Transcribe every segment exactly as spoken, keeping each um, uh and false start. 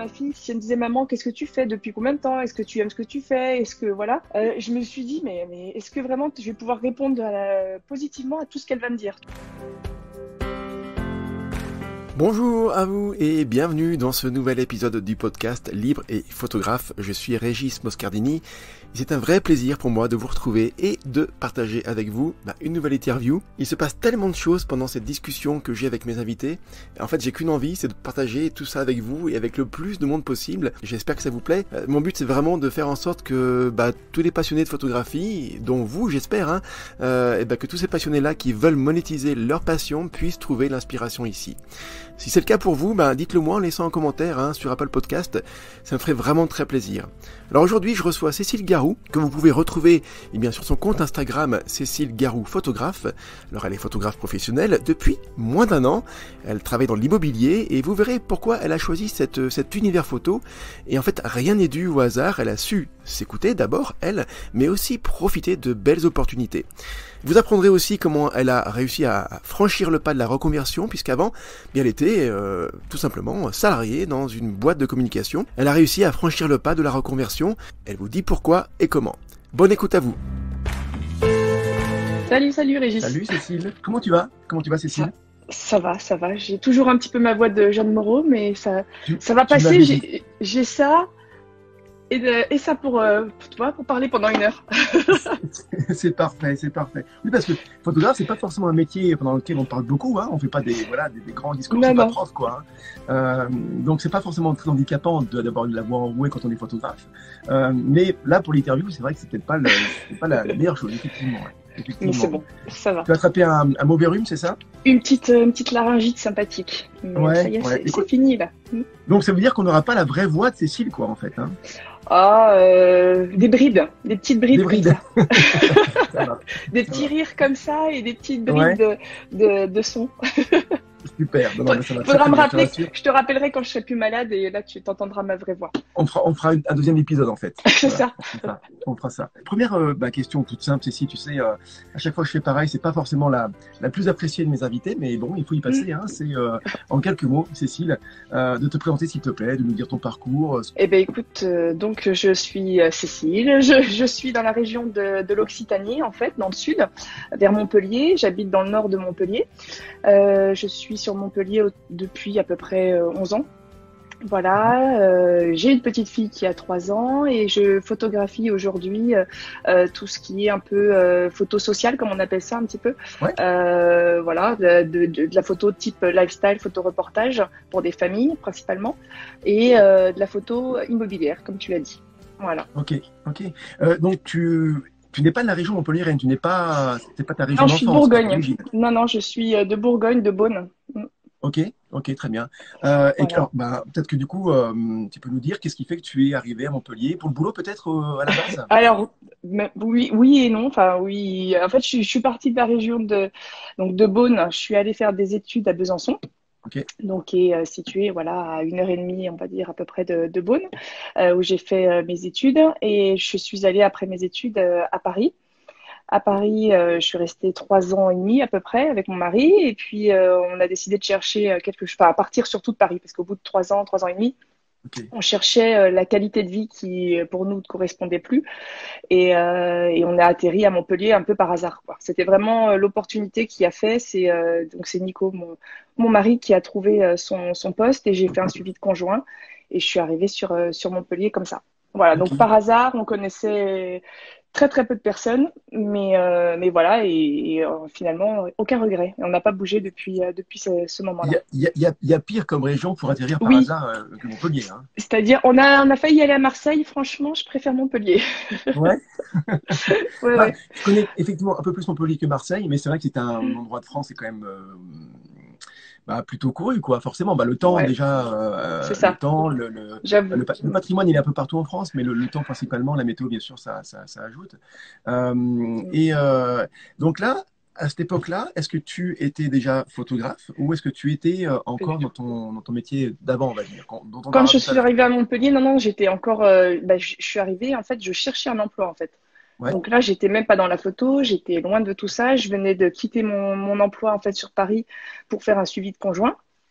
ma fille, si elle me disait maman, qu'est-ce que tu fais, depuis combien de temps, est-ce que tu aimes ce que tu fais, est-ce que voilà, euh, je me suis dit mais, mais est-ce que vraiment je vais pouvoir répondre à la- positivement à tout ce qu'elle va me dire. Bonjour à vous et bienvenue dans ce nouvel épisode du podcast Libre et photographe. Je suis Régis Moscardini. C'est un vrai plaisir pour moi de vous retrouver et de partager avec vous bah, une nouvelle interview. Il se passe tellement de choses pendant cette discussion que j'ai avec mes invités. En fait, j'ai qu'une envie, c'est de partager tout ça avec vous et avec le plus de monde possible. J'espère que ça vous plaît. Euh, mon but, c'est vraiment de faire en sorte que bah, tous les passionnés de photographie, dont vous, j'espère, hein, euh, et bah, que tous ces passionnés-là qui veulent monétiser leur passion puissent trouver l'inspiration ici. Si c'est le cas pour vous, bah, dites-le moi en laissant un commentaire hein, sur Apple Podcast. Ça me ferait vraiment très plaisir. Alors aujourd'hui, je reçois Cécile Garou, que vous pouvez retrouver eh bien, sur son compte Instagram Cécile Garou Photographe. Alors elle est photographe professionnelle depuis moins d'un an. Elle travaille dans l'immobilier et vous verrez pourquoi elle a choisi cette, cet univers photo. Et en fait, rien n'est dû au hasard. Elle a su s'écouter d'abord, elle, mais aussi profiter de belles opportunités. Vous apprendrez aussi comment elle a réussi à franchir le pas de la reconversion, puisqu'avant, bien, elle était euh, tout simplement salariée dans une boîte de communication. Elle a réussi à franchir le pas de la reconversion. Elle vous dit pourquoi et comment. Bonne écoute à vous. Salut, salut Régis. Salut Cécile. Comment tu vas Comment tu vas Cécile? Ça, ça va, ça va. J'ai toujours un petit peu ma voix de Jeanne Moreau, mais ça, tu, ça va tu passer. J'ai, j'ai ça. Et, de, et ça pour, euh, pour, toi, pour parler pendant une heure. C'est parfait, c'est parfait. Oui, parce que photographe, c'est pas forcément un métier pendant lequel on parle beaucoup. Hein. On fait pas des, voilà, des, des grands discours, c'est pas prof, quoi. Hein. Euh, donc, c'est pas forcément très handicapant de, d'avoir de la voix enrouée quand on est photographe. Euh, mais là, pour l'interview, c'est vrai que c'est peut-être pas, le, c'est pas la meilleure chose, effectivement. Ouais. Mais c'est bon, ça va. Tu as attrapé un, un mauvais rhume, c'est ça? Une petite, une petite laryngite sympathique. Mais ouais, ça y est, ouais. c'est, c'est fini là. Donc, ça veut dire qu'on n'aura pas la vraie voix de Cécile, quoi, en fait. Hein. Ah, euh, des brides, des petites brides. Des brides. Comme ça. Des petits rires comme ça et des petites brides ouais. de, de, de son. Super. Non, non, ça va Faudra me rappeler. Je te rappellerai quand je serai plus malade et là tu t'entendras ma vraie voix. On fera, on fera un deuxième épisode en fait. C'est voilà, ça. On fera, on fera ça. Première euh, bah, question toute simple, Cécile. Tu sais, euh, à chaque fois que je fais pareil, c'est pas forcément la, la plus appréciée de mes invités, mais bon, il faut y passer. Mm. Hein, c'est euh, en quelques mots, Cécile, euh, de te présenter s'il te plaît, de nous dire ton parcours. Eh ben écoute, euh, donc je suis Cécile. Je, je suis dans la région de, de l'Occitanie en fait, dans le sud, vers Montpellier. J'habite dans le nord de Montpellier. Euh, je suis sur Montpellier depuis à peu près onze ans. Voilà, euh, j'ai une petite fille qui a trois ans et je photographie aujourd'hui euh, tout ce qui est un peu euh, photo sociale, comme on appelle ça un petit peu. Ouais. Euh, voilà, de, de, de la photo type lifestyle, photo reportage pour des familles principalement, et euh, de la photo immobilière, comme tu l'as dit. Voilà. Ok, ok. Euh, donc tu Tu n'es pas de la région montpelliéraine, tu n'es pas, c'est pas ta région d'enfance. Non, je suis de Bourgogne. Non, non, je suis de Bourgogne, de Beaune. Ok, ok, très bien. Euh, voilà. Et alors, bah, peut-être que du coup, euh, tu peux nous dire qu'est-ce qui fait que tu es arrivé à Montpellier pour le boulot, peut-être euh, à la base? Alors, oui, oui et non. Enfin, oui. En fait, je, je suis partie de la région de donc de Beaune. Je suis allée faire des études à Besançon. Okay. Donc, qui est euh, situé voilà à une heure et demie, on va dire à peu près de, de Beaune, euh, où j'ai fait euh, mes études. Et je suis allée après mes études euh, à Paris. À Paris, euh, je suis restée trois ans et demi à peu près avec mon mari. Et puis, euh, on a décidé de chercher quelque chose, enfin, à partir surtout de Paris, parce qu'au bout de trois ans, trois ans et demi, okay. on cherchait euh, la qualité de vie qui, pour nous, ne correspondait plus. Et, euh, et on a atterri à Montpellier un peu par hasard, quoi. C'était vraiment euh, l'opportunité qui a fait. C'est euh, donc c'est Nico, mon, mon mari, qui a trouvé euh, son, son poste et j'ai fait un suivi de conjoint. Et je suis arrivée sur, euh, sur Montpellier comme ça. Voilà, okay. Donc par hasard, on connaissait très très peu de personnes, mais euh, mais voilà, et, et euh, finalement aucun regret. Et on n'a pas bougé depuis euh, depuis ce, ce moment-là. Il y a, y, a, y a pire comme région pour atterrir par oui. hasard euh, que Montpellier. Hein. C'est-à-dire, on a on a failli aller à Marseille. Franchement, je préfère Montpellier. Ouais. ouais, bah, ouais. Je connais effectivement un peu plus Montpellier que Marseille, mais c'est vrai que c'est un mm. endroit de France, c'est quand même. Euh, Bah, plutôt couru, quoi. Forcément, bah, le temps, ouais. déjà, euh, c'est ça. le temps, le, le, le, le patrimoine, il est un peu partout en France, mais le, le temps principalement, la météo, bien sûr, ça, ça, ça ajoute. Euh, mmh. Et euh, donc là, à cette époque-là, est-ce que tu étais déjà photographe ou est-ce que tu étais euh, encore dans ton, dans ton métier d'avant, on va dire quand, dont on Quand je suis arrivée à Montpellier, non, non, j'étais encore, euh, bah, je, je suis arrivée, en fait, je cherchais un emploi, en fait. Ouais. Donc là, j'étais même pas dans la photo, j'étais loin de tout ça. Je venais de quitter mon, mon emploi en fait sur Paris pour faire un suivi de conjoint.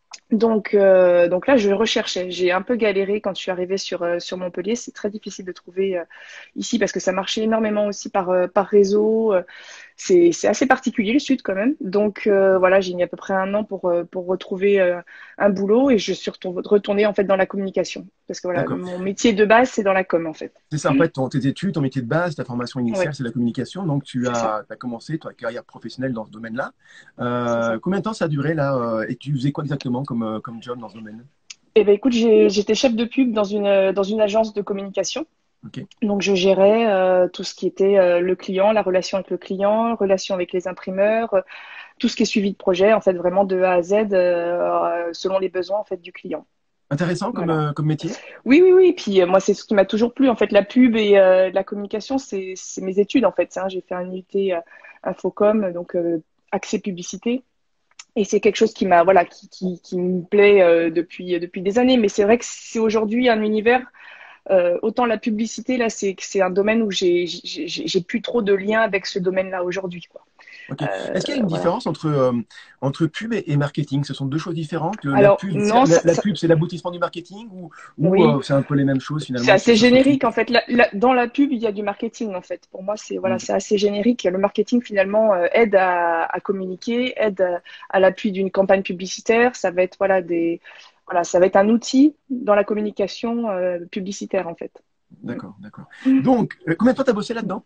Donc, euh, donc là, je recherchais. J'ai un peu galéré quand je suis arrivée sur, euh, sur Montpellier. C'est très difficile de trouver euh, ici parce que ça marchait énormément aussi par, euh, par réseau. Euh, C'est, c'est assez particulier le Sud quand même. Donc euh, voilà, j'ai mis à peu près un an pour, euh, pour retrouver euh, un boulot et je suis retour- retournée en fait dans la communication. Parce que voilà, D'accord. mon métier de base, c'est dans la com en fait. C'est ça, en fait, ton, tes études, ton métier de base, ta formation Oui, initiale, c'est la communication. Donc, tu c'est ça, as, t'as commencé ta carrière professionnelle dans ce domaine-là. c'est Euh, ça. combien de temps ça a duré là euh, et tu faisais quoi exactement comme, euh, comme job dans ce domaine? Eh ben écoute, j'ai- j'étais chef de pub dans une, euh, dans une agence de communication. Ok. Donc, je gérais euh, tout ce qui était euh, le client, la relation avec le client, relation avec les imprimeurs, euh, tout ce qui est suivi de projet, en fait, vraiment de A à Z, euh, euh, selon les besoins en fait du client. Intéressant comme, Voilà. euh, comme métier? Oui, oui, oui. Puis euh, moi, c'est ce qui m'a toujours plu. En fait, la pub et euh, la communication, c'est c'est mes études en fait. Hein. J'ai fait un U T euh, Infocom, donc euh, accès publicité. Et c'est quelque chose qui m'a, voilà, qui, qui, qui me plaît euh, depuis, depuis des années. Mais c'est vrai que c'est aujourd'hui un univers. Euh, autant la publicité, là, c'est c'est un domaine où j'ai j'ai j'ai plus trop de lien avec ce domaine-là aujourd'hui, quoi. Ok. Euh, Est-ce qu'il y a une voilà. différence entre, euh, entre pub et, et marketing? Ce sont deux choses différentes. Le- La Alors pub, non, la, ça, la ça- pub, c'est l'aboutissement du marketing ou, ou euh, oui, c'est un peu les mêmes choses c'est finalement, c'est- assez ça s'ensuit? générique en fait. La- la- dans la pub, il y a du marketing en fait. Pour moi, c'est voilà, Hmm. c'est assez générique. Le marketing finalement euh, aide à, à communiquer, aide à, à l'appui d'une campagne publicitaire. Ça va être voilà des voilà, ça va être un outil dans la communication euh, publicitaire en fait. D'accord, d'accord. Mm. Donc, euh, combien de temps tu as bossé là-dedans?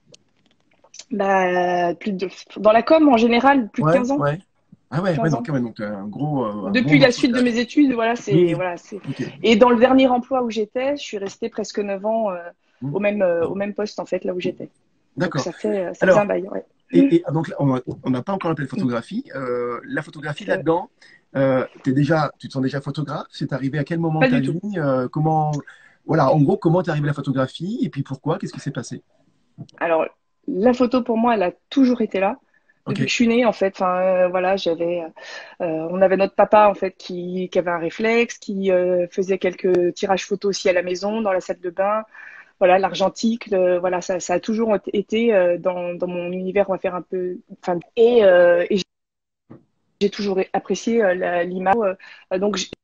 Bah, plus de dans la com en général, plus de Ouais, quinze ans. ouais. Ah ouais, ouais, quinze donc, ans. ouais, donc t'as un gros, euh, un bon Depuis la morceau suite de de date. mes études, voilà, Oui, c'est oui. voilà, c'est. Ok. Et dans le dernier emploi où j'étais, je suis restée presque neuf ans euh, Hmm. au même euh, au même poste en fait là où j'étais. Donc D'accord. ça fait euh, ça faisait un Alors, bail, ouais. et, et, ah, donc là, on a- on n'a pas encore appelé Mm. photographie. Euh, la photographie C'est là-dedans, euh, t'es déjà, tu te sens déjà photographe? C'est arrivé à quel moment de pas ta du vie? tout. Euh, comment, voilà, en gros, comment t'es arrivé à la photographie et puis pourquoi? Qu'est-ce qui s'est passé? Alors la photo pour moi, elle a toujours été là. Ok. Depuis que je suis née, en fait, enfin euh, voilà, j'avais, euh, on avait notre papa en fait qui, qui avait un réflexe, qui euh, faisait quelques tirages photos aussi à la maison, dans la salle de bain. Voilà, l'argentique, le- voilà, ça, ça a toujours été euh, dans, dans mon univers, on va faire un peu, enfin, et, euh, et j'ai toujours apprécié euh, la- l'image. Euh, donc j'ai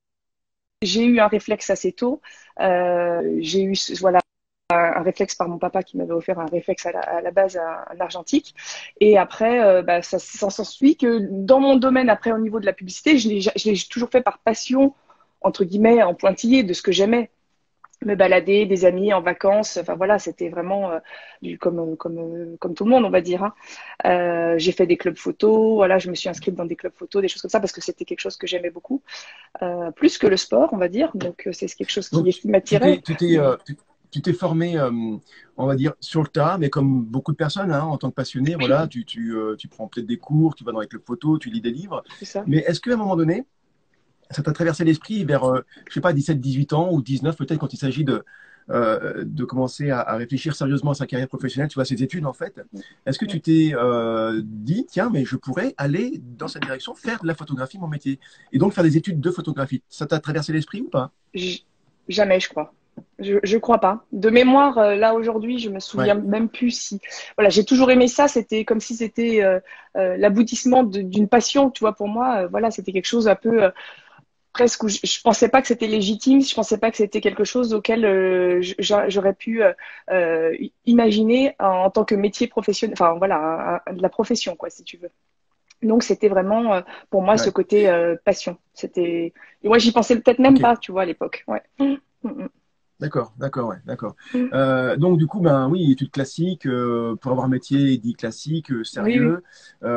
j'ai eu un réflexe assez tôt. Euh, j'ai eu ce- voilà un, un réflexe par mon papa qui m'avait offert un réflexe à la, à la base un, un argentique. Et après, euh, bah, ça, ça s'ensuit que dans mon domaine après au niveau de la publicité, je l'ai je l'ai toujours fait par passion entre guillemets en pointillé de ce que j'aimais. Me balader, des amis en vacances. Enfin voilà, c'était vraiment euh, du, comme, comme, euh, comme tout le monde, on va dire. Hein. Euh, j'ai fait des clubs photo. Voilà, je me suis inscrite dans des clubs photo, des choses comme ça, parce que c'était quelque chose que j'aimais beaucoup, euh, plus que le sport, on va dire. Donc euh, c'est quelque chose Donc, qui, tu qui tu m'attirait. t'es, tu t'es, Mais euh, tu, tu t'es formé, euh, on va dire, sur le tas, mais comme beaucoup de personnes, hein, en tant que passionné, oui, voilà, tu, tu, euh, tu prends peut-être des cours, tu vas dans les clubs photo, tu lis des livres. c'est ça. Mais est-ce qu'à un moment donné, ça t'a traversé l'esprit vers, euh, je sais pas, dix-sept, dix-huit ans ou dix-neuf peut-être quand il s'agit de, euh, de commencer à, à réfléchir sérieusement à sa carrière professionnelle, tu vois, ses études en fait. Est-ce que tu t'es euh, dit, tiens, mais je pourrais aller dans cette direction, faire de la photographie mon métier, et donc faire des études de photographie. Ça t'a traversé l'esprit ou pas? J- Jamais, je crois. Je, je crois pas. De mémoire, euh, là aujourd'hui, je me souviens Ouais, même plus si. Voilà, j'ai toujours aimé ça. C'était comme si c'était euh, euh, l'aboutissement de- d'une passion. Tu vois, pour moi, euh, voilà, c'était quelque chose un peu euh, presque où je, je pensais pas que c'était légitime, je pensais pas que c'était quelque chose auquel euh, j'a- j'aurais pu euh, euh, imaginer en, en tant que métier professionnel, enfin voilà, un- un- de la profession quoi, si tu veux. Donc c'était vraiment euh, pour moi ce ouais. côté euh, passion. C'était et moi j'y pensais peut-être même Ok. pas, tu vois, à l'époque. Ouais. Mm, mm, D'accord, d'accord, ouais, d'accord. mm. Euh, donc du coup, ben oui, études classiques euh, pour avoir un métier dit classique, euh, Oui, oui. sérieux.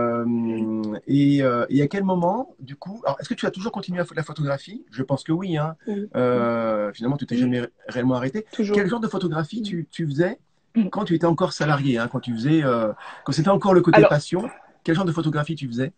Euh, et, euh, et à quel moment, du coup, alors est-ce que tu as toujours continué à faire la photographie? Je pense que oui, hein. Oui. Mm, Euh, finalement, tu t'es mm. jamais ré- réellement arrêté. Quel Toujours. genre de photographie Mm, tu, tu faisais mm. quand tu étais encore salarié, hein, quand tu faisais, euh, quand c'était encore le côté Alors passion? Quel genre de photographie tu faisais?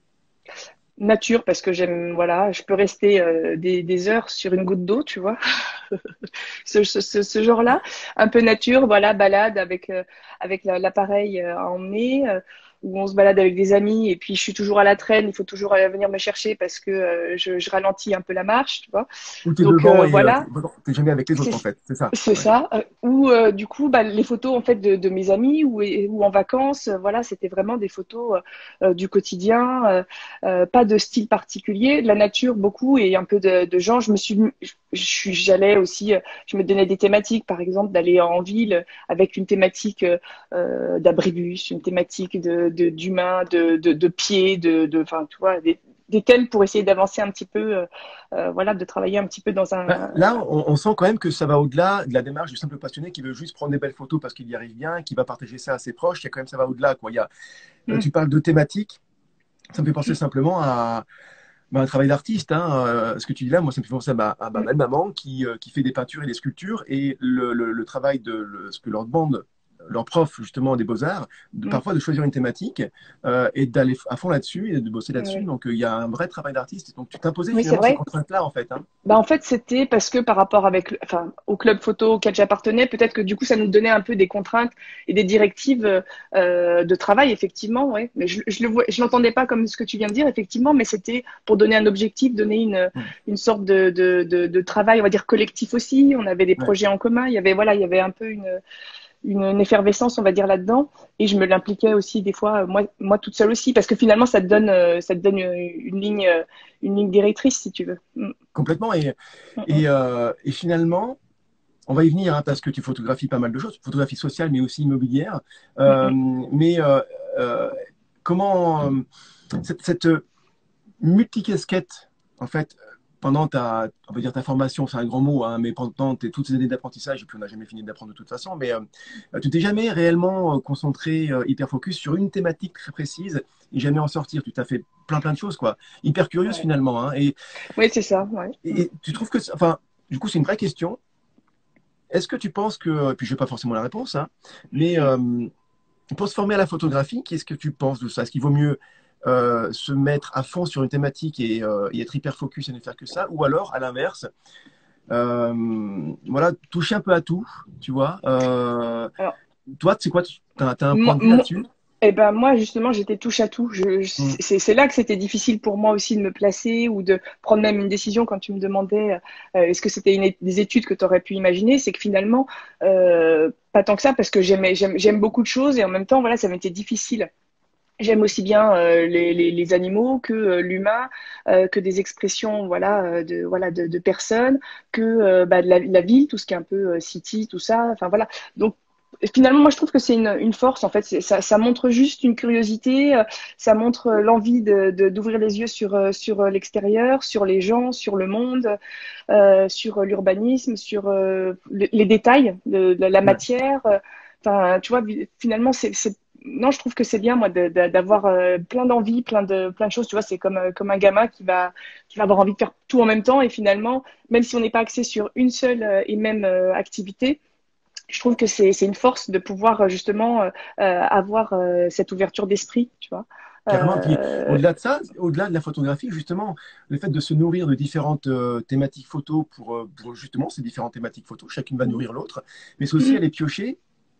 nature parce que j'aime voilà, je peux rester euh, des, des heures sur une goutte d'eau, tu vois. ce, ce, ce, ce genre-là, un peu nature, voilà, balade avec euh, avec la- l'appareil euh, à emmener. euh, où on se balade avec des amis et puis je suis toujours à la traîne, il faut toujours euh, venir me chercher parce que euh, je, je ralentis un peu la marche, tu vois. Ou t'es Donc devant euh, et euh, voilà, t'es jamais avec les c'est autres en fait, c'est ça. c'est Ouais. ça. Euh, ou euh, du coup, bah, les photos en fait de, de mes amis ou, ou en vacances, euh, voilà, c'était vraiment des photos euh, euh, du quotidien, euh, euh, pas de style particulier, de la nature beaucoup et un peu de, de gens. Je me suis, je, je suis, j'allais aussi, euh, je me donnais des thématiques, par exemple d'aller en ville avec une thématique euh, d'abribus, une thématique de, de d'humain, de, de, de pieds, de, de, enfin, tu vois, des, des thèmes pour essayer d'avancer un petit peu, euh, euh, voilà, de travailler un petit peu dans Bah, un. là, on, on sent quand même que ça va au-delà de la démarche du simple passionné qui veut juste prendre des belles photos parce qu'il y arrive bien, qui va partager ça à ses proches. Il y a quand même ça va au-delà, quoi. Il y a, euh, Mm, tu parles de thématiques, ça me fait penser simplement à bah, un travail d'artiste. Hein. Euh, ce que tu dis là, moi, ça me fait penser à ma, à ma mm, belle-maman qui, euh, qui fait des peintures et des sculptures et le, le, le travail de le- ce que leur demande leur prof justement des beaux-arts, de, mm. parfois de choisir une thématique euh, et d'aller à fond là-dessus et de bosser là-dessus. Ouais. Donc euh, il y a un vrai travail d'artiste. Donc tu t'imposais Oui, c'est finalement ces vrai. contraintes-là en fait. Hein. Bah, en fait, c'était parce que par rapport avec, le- enfin, au club photo auquel j'appartenais, peut-être que du coup, ça nous donnait un peu des contraintes et des directives euh, de travail, effectivement, ouais. Mais je, je le vois, je l'entendais pas comme ce que tu viens de dire, effectivement, mais c'était pour donner un objectif, donner une, Mm. une sorte de, de, de, de travail, on va dire collectif aussi. On avait des Ouais. projets en commun. Il y avait, voilà, il y avait un peu une, une, une effervescence, on va dire, là-dedans. Et je me l'impliquais aussi des fois, euh, moi, moi toute seule aussi, parce que finalement, ça te donne, euh, ça te donne une, une ligne, euh, une ligne directrice, si tu veux. Mm, Complètement. Et, mm, mm, et, euh, et finalement, on va y venir hein, parce que tu photographies pas mal de choses, photographie sociale mais aussi immobilière. mm, Euh, mm. mais euh, euh, comment euh, cette, cette multicasquette, en fait, pendant ta, on va dire ta formation, c'est un grand mot, hein, mais pendant tes, toutes ces années d'apprentissage, et puis on n'a jamais fini d'apprendre de toute façon, mais euh, tu t'es jamais réellement euh, concentré, euh, hyper focus sur une thématique très précise et jamais en sortir. Tu t'as fait plein plein de choses, quoi. Hyper curieuse Ouais. finalement. Hein, et, Oui, c'est ça. Ouais. et, et tu trouves que, c'est- enfin, du coup, c'est une vraie question. Est-ce que tu penses que, puis je n'ai pas forcément la réponse, hein, mais euh, pour se former à la photographie, qu'est-ce que tu penses de ça? Est-ce qu'il vaut mieux euh, se mettre à fond sur une thématique et, euh, et être hyper focus et ne faire que ça, ou alors, à l'inverse, euh, voilà, toucher un peu à tout, tu vois? Euh, Alors, toi, tu sais quoi, tu as, un point moi, de vue moi- là-dessus? eh ben, moi, justement, j'étais touche à tout. Je, je- Mm. c'est, c'est là que c'était difficile pour moi aussi de me placer ou de prendre même une décision quand tu me demandais euh, est-ce que c'était une é- des études que tu aurais pu imaginer. C'est que finalement, euh, pas tant que ça, parce que j'aimais, j'aime, j'aime beaucoup de choses et en même temps, voilà, ça m'était difficile. J'aime aussi bien euh, les, les, les animaux que euh, l'humain, euh, que des expressions voilà euh, de voilà de, de personnes, que euh, bah, de la, la ville, tout ce qui est un peu euh, city, tout ça. Enfin voilà. Donc finalement, moi je trouve que c'est une, une force en fait. C'est- Ça, ça montre juste une curiosité, euh, ça montre euh, l'envie de, de- d'ouvrir les yeux sur euh, sur euh, l'extérieur, sur les gens, sur le monde, euh, sur euh, l'urbanisme, sur euh, les, les détails de, de la Ouais, matière. euh, Enfin, tu vois, finalement, c'est c'est non, je trouve que c'est bien, moi, de- de- d'avoir euh, plein d'envies, plein de, plein de choses. Tu vois, c'est comme, euh, comme un gamin qui va, qui va avoir envie de faire tout en même temps. Et finalement, même si on n'est pas axé sur une seule euh, et même euh, activité, je trouve que c'est, c'est une force de pouvoir euh, justement euh, euh, avoir euh, cette ouverture d'esprit, tu vois. carrément. Puis Euh, au-delà de ça, au-delà de la photographie, justement, le fait de se nourrir de différentes euh, thématiques photos pour, euh, pour justement ces différentes thématiques photos, chacune va nourrir l'autre, mais c'est aussi aller piocher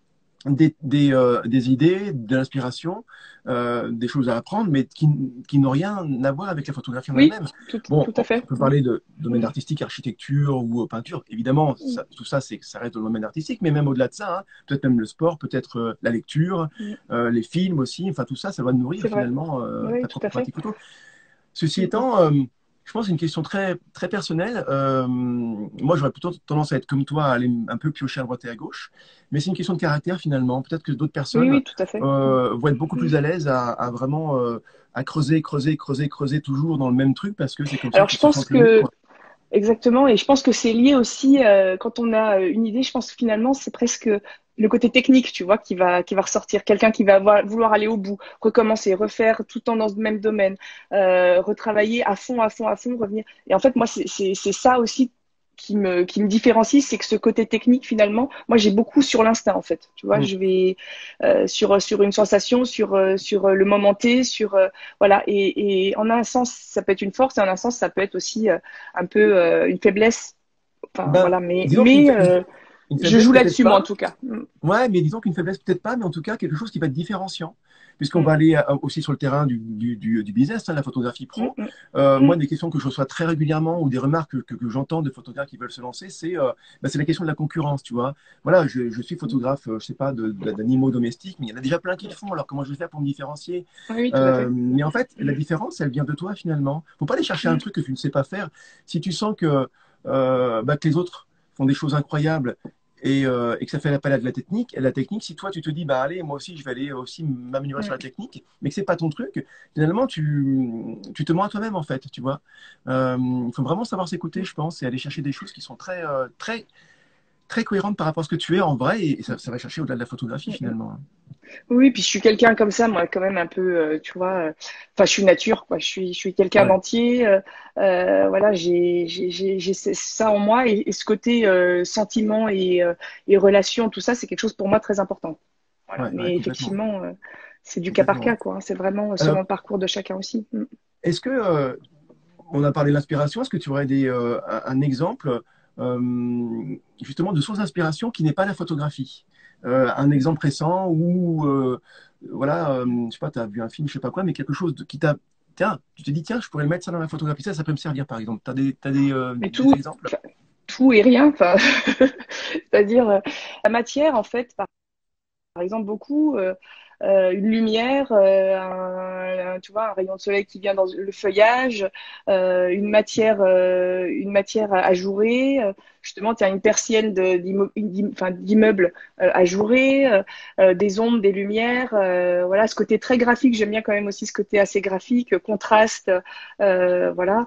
des, des, euh, des idées, de l'inspiration, euh, des choses à apprendre, mais qui, qui n'ont rien à voir avec la photographie en oui, elle-même. tout, Bon, tout à on fait. peut parler de domaine artistique, architecture ou euh, peinture. Évidemment, Mm, ça- tout ça, c'est, ça reste dans le domaine artistique, mais même au-delà de ça, hein, peut-être même le sport, peut-être euh, la lecture, mm, euh, les films aussi. Enfin, tout ça, ça va nourrir c'est vrai. finalement euh, Oui, ta tout propre à fait. pratique photo. Ceci Mm, mm, étant, euh, je pense que c'est une question très, très personnelle. Euh, moi, j'aurais plutôt tendance à être comme toi, à aller un peu piocher à droite et à gauche. Mais c'est une question de caractère finalement. Peut-être que d'autres oui, personnes oui, tout à fait. Mm, euh, vont être beaucoup mm. plus à l'aise à, à vraiment euh, à creuser, creuser, creuser, creuser toujours dans le même truc parce que c'est comme ça Alors, qu'ils je se pense sentent le mieux, que quoi. exactement, et je pense que c'est lié aussi euh, quand on a euh, une idée. Je pense que finalement c'est presque le côté technique, tu vois, qui va qui va ressortir. Quelqu'un qui va avoir- vouloir aller au bout, recommencer, refaire tout le temps dans le même domaine, euh, retravailler à fond, à fond, à fond, revenir. Et en fait, moi, c'est c'est c'est ça aussi qui me qui me différencie, c'est que ce côté technique, finalement, moi j'ai beaucoup sur l'instinct en fait. Tu vois, Mm. je vais euh, sur sur une sensation, sur euh, sur euh, le moment T, sur euh, voilà. Et, et en un sens, ça peut être une force, et en un sens, ça peut être aussi euh, un peu euh, une faiblesse. Enfin, Ben, voilà, mais, disons qu'une mais fa- une, euh, une je faiblesse joue peut-être là-dessus, moi, en pas. tout cas. Mm. Ouais, mais disons qu'une faiblesse peut-être pas, mais en tout cas quelque chose qui va être différenciant. puisqu'on Mm. va aller euh, aussi sur le terrain du, du, du, du business, hein, la photographie pro. Mm. Euh, Mm. moi, des questions que je reçois très régulièrement ou des remarques que, que, que j'entends de photographes qui veulent se lancer, c'est euh, bah, c'est la question de la concurrence, tu vois. Voilà, je, je suis Mm. photographe, euh, je sais pas, de- de- d'animaux domestiques, mais il y en a déjà plein qui le font. Alors comment je vais faire pour me différencier? Oui, oui, tout à Euh, fait. mais en fait, la différence, elle vient de toi finalement. Faut pas aller chercher un Mm. truc que tu ne sais pas faire. Si tu sens que, euh, bah, que les autres font des choses incroyables et, euh, et que ça fait appel à de la technique, et la technique, si toi tu te dis, bah allez, moi aussi je vais aller aussi m'améliorer sur la Mm. technique, mais que c'est pas ton truc, finalement tu, tu te mens à toi-même en fait, tu vois. Euh, il faut vraiment savoir s'écouter, je pense, et aller chercher des choses qui sont très, euh, très, très cohérentes par rapport à ce que tu es en vrai, et, et ça, ça va chercher au-delà de la photographie Mm. Mm. finalement. Oui, puis je suis quelqu'un comme ça, moi, quand même un peu, euh, tu vois. euh, Enfin, je suis nature, quoi. Je suis, je suis quelqu'un Ouais, d'entier. euh, euh, voilà, j'ai, j'ai, j'ai, j'ai c- ça en moi et, et ce côté euh, sentiment et, euh, et relation, tout ça, c'est quelque chose pour moi très important. Voilà. ouais, ouais, Mais complètement, effectivement, euh, c'est du cas par complètement. cas, quoi. Hein. C'est vraiment Euh, selon le parcours de chacun aussi. Mm. est-ce que, euh, on a parlé de l'inspiration. Est-ce que tu aurais des, euh, un, un exemple euh, justement de source d'inspiration qui n'est pas la photographie? Euh, un exemple récent où, euh, voilà, euh, je sais pas, tu as vu un film, je sais pas quoi, mais quelque chose de- qui t'a. Tiens, tu te dis, tiens, je pourrais le mettre ça dans la photographie, ça, ça peut me servir, par exemple. Tu as des, t'as des, euh, Mais des tout, exemples? enfin, tout et rien. Enfin, c'est-à-dire euh, la matière, en fait, par, par exemple, beaucoup. euh, euh, une lumière, euh, un, un- tu vois, un rayon de soleil qui vient dans le feuillage, euh, une matière, euh, une matière à ajourer. euh, justement, tu as une persienne de- d'immo- d'im- enfin, d'immeuble euh, ajourer, euh, euh, des ombres, des lumières. euh, voilà, ce côté très graphique. J'aime bien quand même aussi ce côté assez graphique, contraste. euh, voilà,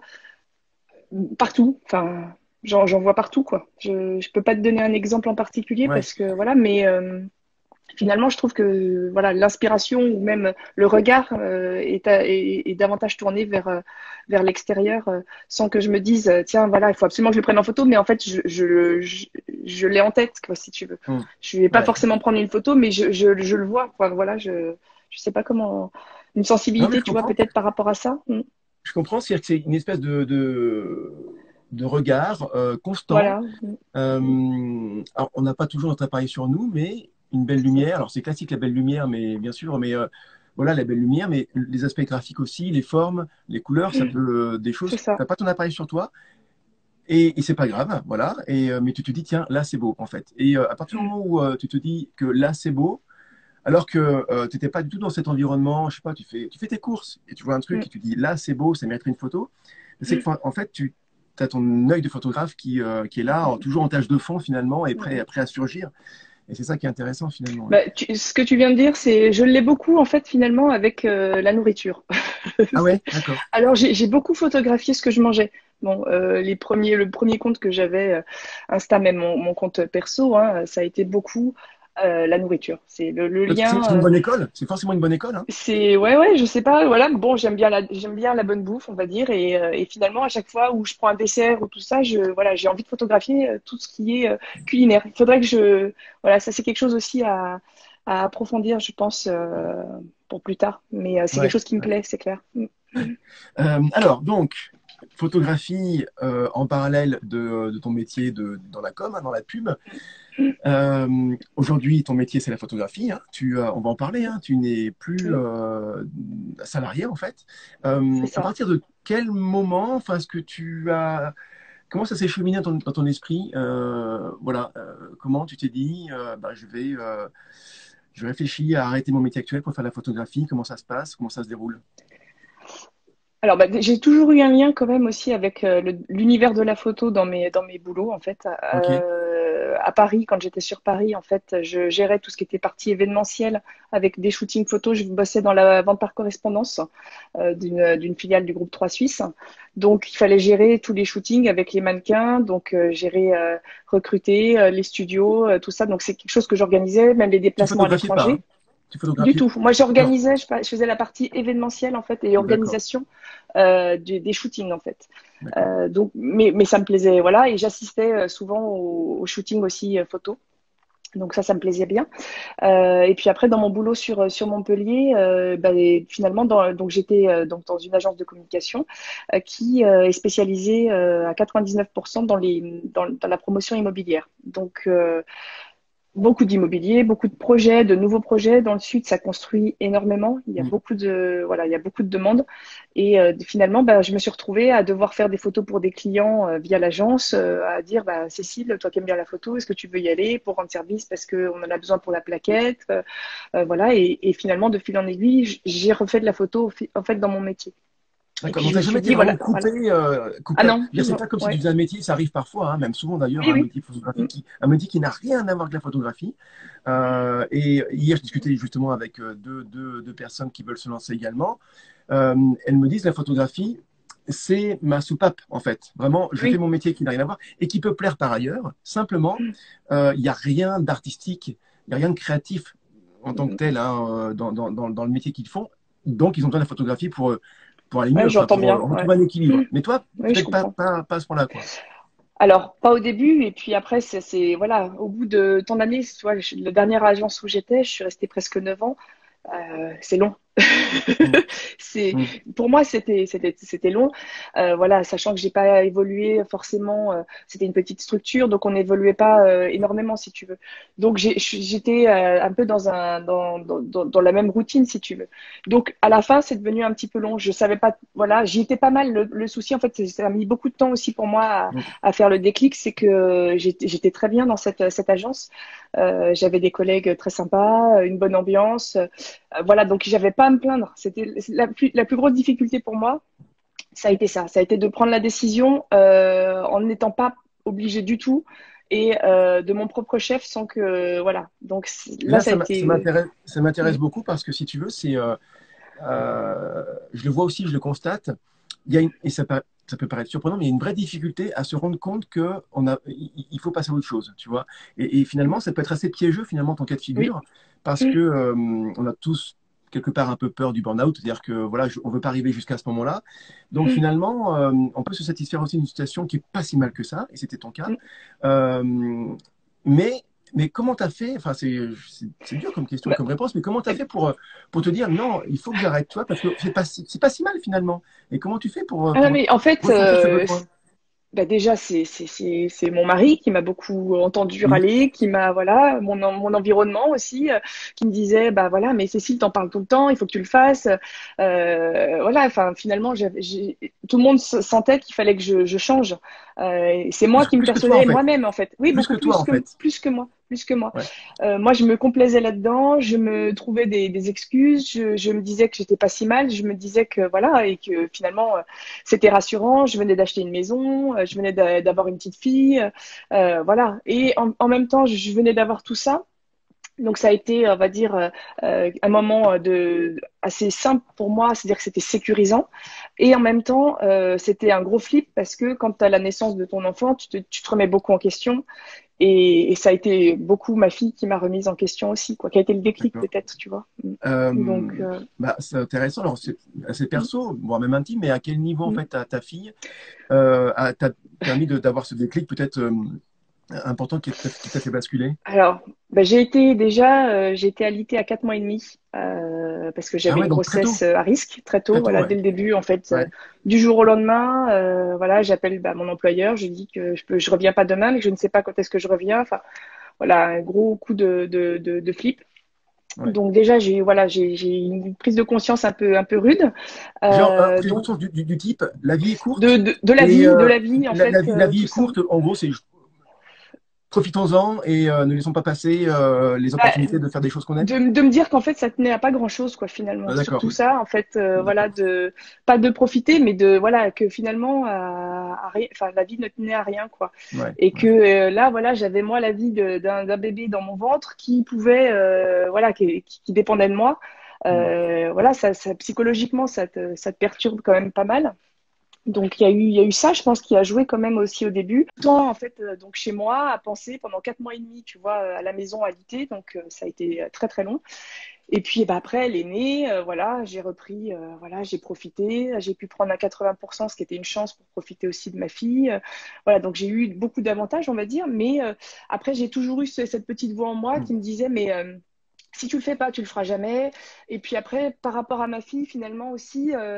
partout. Enfin, j'en j'en vois partout, quoi. Je, je peux pas te donner un exemple en particulier Ouais. parce que voilà, mais euh, finalement, je trouve que voilà, l'inspiration ou même le regard euh, est, à- est- est davantage tourné vers, euh, vers l'extérieur euh, sans que je me dise, euh, tiens, voilà, il faut absolument que je le prenne en photo, mais en fait, je, je, je, je l'ai en tête, quoi, si tu veux. Hum. Je vais pas Ouais. forcément prendre une photo, mais je, je, je le vois, quoi. Voilà, je, je sais pas comment. Une Non, mais sensibilité, je tu vois, comprends. peut-être par rapport à ça. Mm. Je comprends, c'est-à-dire que c'est une espèce de, de, de regard euh, constant. Voilà. Mm. Mm. Euh, alors, on n'a pas toujours notre appareil sur nous, mais une belle C'est ça. lumière. Alors, c'est classique la belle lumière, mais bien sûr, mais euh, voilà la belle lumière, mais les aspects graphiques aussi, les formes, les couleurs, ça peut euh, des C'est choses. ça. T'as pas ton appareil sur toi et, et c'est pas grave, voilà. Et euh, mais tu te dis tiens, là c'est beau en fait. Et euh, à partir du Mm. moment où euh, tu te dis que là c'est beau, alors que euh, tu n'étais pas du tout dans cet environnement, je sais pas, tu fais tu fais tes courses et tu vois un truc Mm. et tu dis là c'est beau, ça mérite une photo. C'est Mm. que en fait tu as ton œil de photographe qui, euh, qui est là, en- Mm. toujours en tâche de fond finalement, et prêt, Mm. prêt à surgir. Et c'est ça qui est intéressant finalement. Ouais. Bah, tu- ce que tu viens de dire, c'est, je l'ai beaucoup en fait finalement avec euh, la nourriture. Ah ouais, d'accord. Alors j'ai j'ai beaucoup photographié ce que je mangeais. Bon, euh, les premiers, le premier compte que j'avais, euh, Insta, même mon, mon compte perso, hein, ça a été beaucoup euh, la nourriture. C'est le, le Donc, C'est c'est lien. une euh, bonne école, c'est forcément une bonne école. Hein. c'est ouais ouais, je sais pas. Voilà, bon, j'aime bien la j'aime bien la bonne bouffe, on va dire, et, euh, et finalement à chaque fois où je prends un dessert ou tout ça, je voilà, j'ai envie de photographier euh, tout ce qui est euh, culinaire. Il faudrait que je voilà, ça c'est quelque chose aussi à à approfondir, je pense, euh, pour plus tard. Mais euh, c'est quelque Ouais. chose qui me plaît, c'est clair. Mm. Euh, alors, donc, photographie euh, en parallèle de, de ton métier de, dans la com, hein, dans la pub. Euh, aujourd'hui, ton métier, c'est la photographie. Hein. Tu, euh, on va en parler. Hein. Tu n'es plus Oui, euh, salarié, en fait. Euh, c'est à ça. partir de quel moment, enfin, est-ce que tu as, comment ça s'est cheminé dans ton, dans ton esprit? Euh, voilà, euh, comment tu t'es dit, euh, bah, je vais, euh, je réfléchis à arrêter mon métier actuel pour faire la photographie. Comment ça se passe? Comment ça se déroule? Alors, bah, j'ai toujours eu un lien quand même aussi avec euh, le- l'univers de la photo dans mes, dans mes boulots, en fait. Ok. Euh, à Paris, quand j'étais sur Paris, en fait, je gérais tout ce qui était partie événementielle avec des shootings photos. Je bossais dans la vente par correspondance euh, d'une, d'une filiale du groupe trois Suisse. Donc, il fallait gérer tous les shootings avec les mannequins, donc euh, gérer, euh, recruter euh, les studios, euh, tout ça. Donc, c'est quelque chose que j'organisais, même les Tu déplacements à photographies pas, l'étranger. hein? Tu Du photographies. tout. Moi, Non, j'organisais, je, fa- je faisais la partie événementielle en fait et d'accord, organisation euh, du- des shootings en fait. d'accord. Euh, donc, mais, mais ça me plaisait, voilà, et j'assistais euh, souvent au, au shooting aussi euh, photo. Donc ça, ça me plaisait bien. Euh, et puis après, dans mon boulot sur sur Montpellier, euh, bah, et finalement, dans, donc j'étais euh, donc dans une agence de communication euh, qui euh, est spécialisée euh, à quatre-vingt-dix-neuf pour cent dans les dans, dans la promotion immobilière. Donc euh, Beaucoup d'immobilier, beaucoup de projets, de nouveaux projets. Dans le sud, ça construit énormément. Il y a Mm. beaucoup de, voilà, il y a beaucoup de demandes. Et euh, finalement, bah, je me suis retrouvée à devoir faire des photos pour des clients euh, via l'agence, euh, à dire, bah, Cécile, toi qui aimes bien la photo, est-ce que tu veux y aller pour rendre service parce qu'on en a besoin pour la plaquette, euh, euh, voilà. Et, et finalement, de fil en aiguille, j'ai refait de la photo en fait dans mon métier. Et D'accord. puis Donc, je t'as me jamais suis été dit, vraiment voilà, voilà. coupé, euh, Ah coupé. non, Je veux dire, c'est non, pas comme si tu ouais, faisais un métier, ça arrive parfois, hein, même souvent d'ailleurs, oui, un oui. métier photographique, Mm, qui, un métier qui n'a rien à voir avec la photographie. Euh, et hier, je discutais justement avec euh, deux, deux, deux personnes qui veulent se lancer également. Euh, elles me disent la photographie, c'est ma soupape en fait. Vraiment, je fais oui. mon métier qui n'a rien à voir et qui peut plaire par ailleurs. Simplement, euh, il n'y a rien d'artistique, il n'y a rien de créatif en tant que Mm, tel hein, euh, dans, dans, dans, dans le métier qu'ils font. Donc, ils ont besoin de la photographie pour, euh, pour aller ouais, mieux, enfin, j'entends pour euh, bien, ouais. retrouver un équilibre. Mm, Mais toi, oui, je peut-être pas, comprends. pas, pas à ce point-là, quoi. Alors, pas au début, et puis après, c'est, c'est- voilà, au bout de tant d'années, tu vois, je- la dernière agence où j'étais, je suis restée presque neuf ans. Euh, c'est long. Mm, C'est, mm, pour moi, c'était, c'était, c'était long. Euh, voilà, sachant que j'ai pas évolué forcément. Euh, c'était une petite structure, donc on n'évoluait pas euh, énormément, si tu veux. Donc j'ai- j'étais euh, un peu dans un, dans, dans, dans dans la même routine, si tu veux. Donc à la fin, c'est devenu un petit peu long. Je savais pas, voilà, j'y étais pas mal. Le, le souci, en fait, c'est- ça a mis beaucoup de temps aussi pour moi à, mm. à faire le déclic. C'est que j'étais, j'étais très bien dans cette, cette agence. Euh, j'avais des collègues très sympas, une bonne ambiance. Euh, voilà, donc j'avais pas à me plaindre. C'était la plus, la plus grosse difficulté pour moi, ça a été ça. Ça a été de prendre la décision euh, en n'étant pas obligée du tout et euh, de mon propre chef sans que voilà. Donc là, Là, ça a ça m'a- ça été. m'intéresse, ça Mm, m'intéresse beaucoup parce que si tu veux, c'est, euh, euh, je le vois aussi, je le constate. Il y a une, et ça, pa- ça peut paraître surprenant, mais il y a une vraie difficulté à se rendre compte que on a, il il faut passer à autre chose, tu vois. Et, et finalement, ça peut être assez piégeux finalement ton cas de oui. figure parce Mm, que euh, on a tous quelque part un peu peur du burn-out, c'est-à-dire que voilà, je- on veut pas arriver jusqu'à ce moment-là. Donc mm, finalement, euh, on peut se satisfaire aussi d'une situation qui est pas si mal que ça, et c'était ton cas. mm. Euh, mais mais comment tu as fait, enfin c'est c'est- c'est dur comme question et Bah, comme réponse, mais comment tu as fait pour, euh, pour te dire non, il faut que j'arrête, toi, parce que c'est pas, si- c'est pas si mal finalement. Et comment tu fais pour, euh, ah non, pour mais en fait, ressentir ce euh, besoin? bah déjà, c'est c'est c'est c'est mon mari qui m'a beaucoup entendu Mhm. râler, qui m'a voilà mon en- mon environnement aussi, euh, qui me disait bah voilà mais Cécile t'en parles tout le temps, il faut que tu le fasses. Euh, voilà, enfin finalement j'avais- j'ai- tout le monde se- sentait qu'il fallait que je, je change. Euh, et c'est moi Plus, qui me plus que toi en persuadais fait. moi-même en fait. Oui, Plus que beaucoup toi plus en que fait. plus que moi, plus que moi. Ouais, Euh, moi je me complaisais là-dedans, je me trouvais des, des excuses, je, je me disais que j'étais pas si mal, je me disais que voilà et que finalement c'était rassurant. Je venais d'acheter une maison, euh, je venais d'a- d'avoir une petite fille, euh, voilà. Et en, en même temps, je venais d'avoir tout ça. Donc ça a été, on va dire, euh, euh, un moment euh, de assez simple pour moi, c'est-à-dire que c'était sécurisant. Et en même temps, euh, c'était un gros flip parce que quand tu as la naissance de ton enfant, tu te, tu te remets beaucoup en question. Et, et ça a été beaucoup ma fille qui m'a remise en question aussi, quoi, qui a été le déclic d'accord. peut-être, tu vois. Euh, Donc, euh, bah, c'est intéressant. Alors, c'est assez perso, voire même intime, mais à quel niveau, en mm. fait, ta, ta fille euh, a- t'a permis de- d'avoir ce déclic peut-être euh, important qui t'a qui t'a fait basculer? Alors, bah, j'ai été déjà, euh, j'ai été alitée à quatre mois et demi euh, parce que Ah j'avais ouais, une donc très grossesse tôt. euh, à risque très tôt, Très tôt, voilà, ouais. dès le début, en fait, euh, Ouais. du jour au lendemain, euh, voilà, j'appelle bah, mon employeur, je dis que je peux, je reviens pas demain, mais que je ne sais pas quand est-ce que je reviens. Enfin, voilà, un gros coup de, de, de, de flip. Ouais. Donc déjà, j'ai voilà, j'ai j'ai une prise de conscience un peu un peu rude. Genre, euh, Euh, prise de donc conscience du, du- du type, la vie est de, courte de de la et vie, de euh, la vie, en la, la fait, vie, la euh, vie tout est ça. courte. En gros, c'est profitons-en et euh, ne laissons pas passer euh, les Bah, opportunités de faire des choses qu'on aime. de, de me dire qu'en fait ça tenait à pas grand chose quoi Ah, finalement d'accord, surtout ça en fait euh, voilà d'accord. de pas de profiter mais de voilà que finalement à, à rien- enfin la vie ne tenait à rien quoi Ouais, et ouais. que euh, là voilà j'avais moi la vie de- d'un d'un bébé dans mon ventre qui pouvait euh, voilà qui, qui, qui dépendait de moi. Hmm. Euh, voilà ça, ça psychologiquement ça te, ça te perturbe quand même pas mal. Donc il y a eu il y a eu ça je pense qui a joué quand même aussi au début. Temps en fait euh, donc chez moi à penser pendant quatre mois et demi tu vois à la maison à l'ité donc euh, ça a été euh, très très long. Et puis bah, après, elle est née, euh, voilà, j'ai repris, euh, voilà, j'ai profité, j'ai pu prendre à quatre-vingts pour cent, ce qui était une chance pour profiter aussi de ma fille. Euh, voilà, donc j'ai eu beaucoup d'avantages, on va dire, mais euh, après, j'ai toujours eu ce- cette petite voix en moi Hmm. qui me disait, mais euh, si tu le fais pas, tu le feras jamais. Et puis après, par rapport à ma fille, finalement aussi, euh,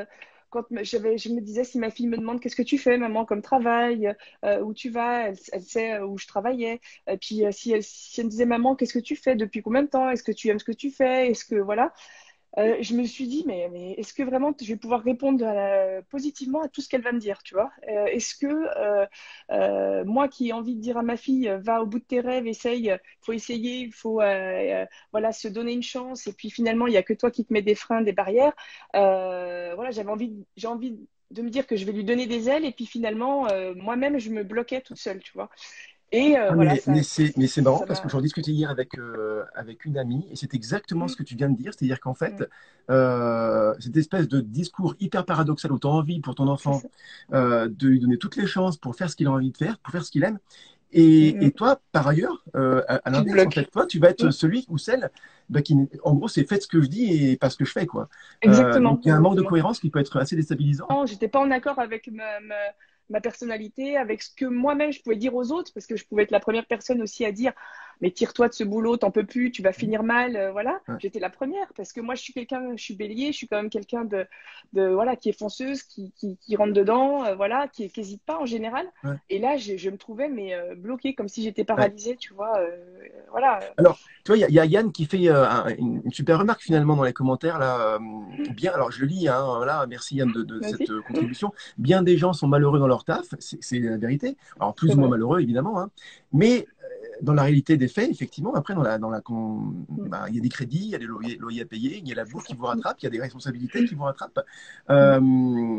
quand j'avais, je me disais, si ma fille me demande qu'est-ce que tu fais, maman, comme travail, euh, où tu vas, elle, elle sait où je travaillais. Et puis, euh, si elle, si elle me disait, maman, qu'est-ce que tu fais, depuis combien de temps, est-ce que tu aimes ce que tu fais, est-ce que, voilà. Euh, je me suis dit, mais, mais est-ce que vraiment je vais pouvoir répondre à la- positivement à tout ce qu'elle va me dire, tu vois? Euh, est-ce que euh, euh, moi qui ai envie de dire à ma fille, euh, va au bout de tes rêves, essaye, il faut essayer, il faut euh, euh, voilà, se donner une chance, et puis finalement, il n'y a que toi qui te mets des freins, des barrières. Euh, voilà, j'avais envie, de- j'ai envie de me dire que je vais lui donner des ailes, et puis finalement, euh, moi-même, je me bloquais toute seule, tu vois? Et euh, Ah, voilà, mais, ça, mais c'est mais c'est marrant ça parce que m'a. j'en discutais hier avec, euh, avec une amie et c'est exactement Mm, ce que tu viens de dire. C'est-à-dire qu'en mm, fait, euh, cette espèce de discours hyper paradoxal où tu as envie pour ton c'est enfant ça. euh, de lui donner toutes les chances pour faire ce qu'il a envie de faire, pour faire ce qu'il aime. Mm, Et, et mm. toi, par ailleurs, euh, à, à Tu te l'inverse, en fait, bloques. toi, tu vas être Mm, celui ou celle bah, qui, en gros, c'est faites ce que je dis et pas ce que je fais, quoi. Euh, donc, exactement, il y a un manque de exactement. cohérence qui peut être assez déstabilisant. Non, j'étais pas en accord avec ma, ma, ma personnalité, avec ce que moi-même je pouvais dire aux autres, parce que je pouvais être la première personne aussi à dire, mais tire-toi de ce boulot, t'en peux plus, tu vas finir mal, euh, voilà. Ouais, J'étais la première, parce que moi je suis quelqu'un, je suis bélier, je suis quand même quelqu'un de, de, voilà, qui est fonceuse, qui, qui, qui rentre dedans, euh, voilà, qui n'hésite pas en général. ouais, Et là, je, je me trouvais mais euh, bloquée, comme si j'étais ouais. paralysée, tu vois, euh, voilà. Alors, tu vois, il y, a il y a Yann qui fait euh, un- une, une super remarque finalement dans les commentaires là. euh, bien, alors je le lis, hein, voilà, merci Yann de, de cette Vas-y, euh, contribution. Bien des gens sont malheureux dans leur taf, c'est c'est la vérité. Alors c'est plus ou moins vrai. malheureux évidemment, hein. Mais euh, dans la réalité des faits, effectivement, après dans la dans la con- bah, il y a des crédits, il y a des loyers, loyers à payer, il y a la C'est bouffe qui ça. vous rattrape, il y a des responsabilités Mm, qui vous rattrapent. mm, Euh,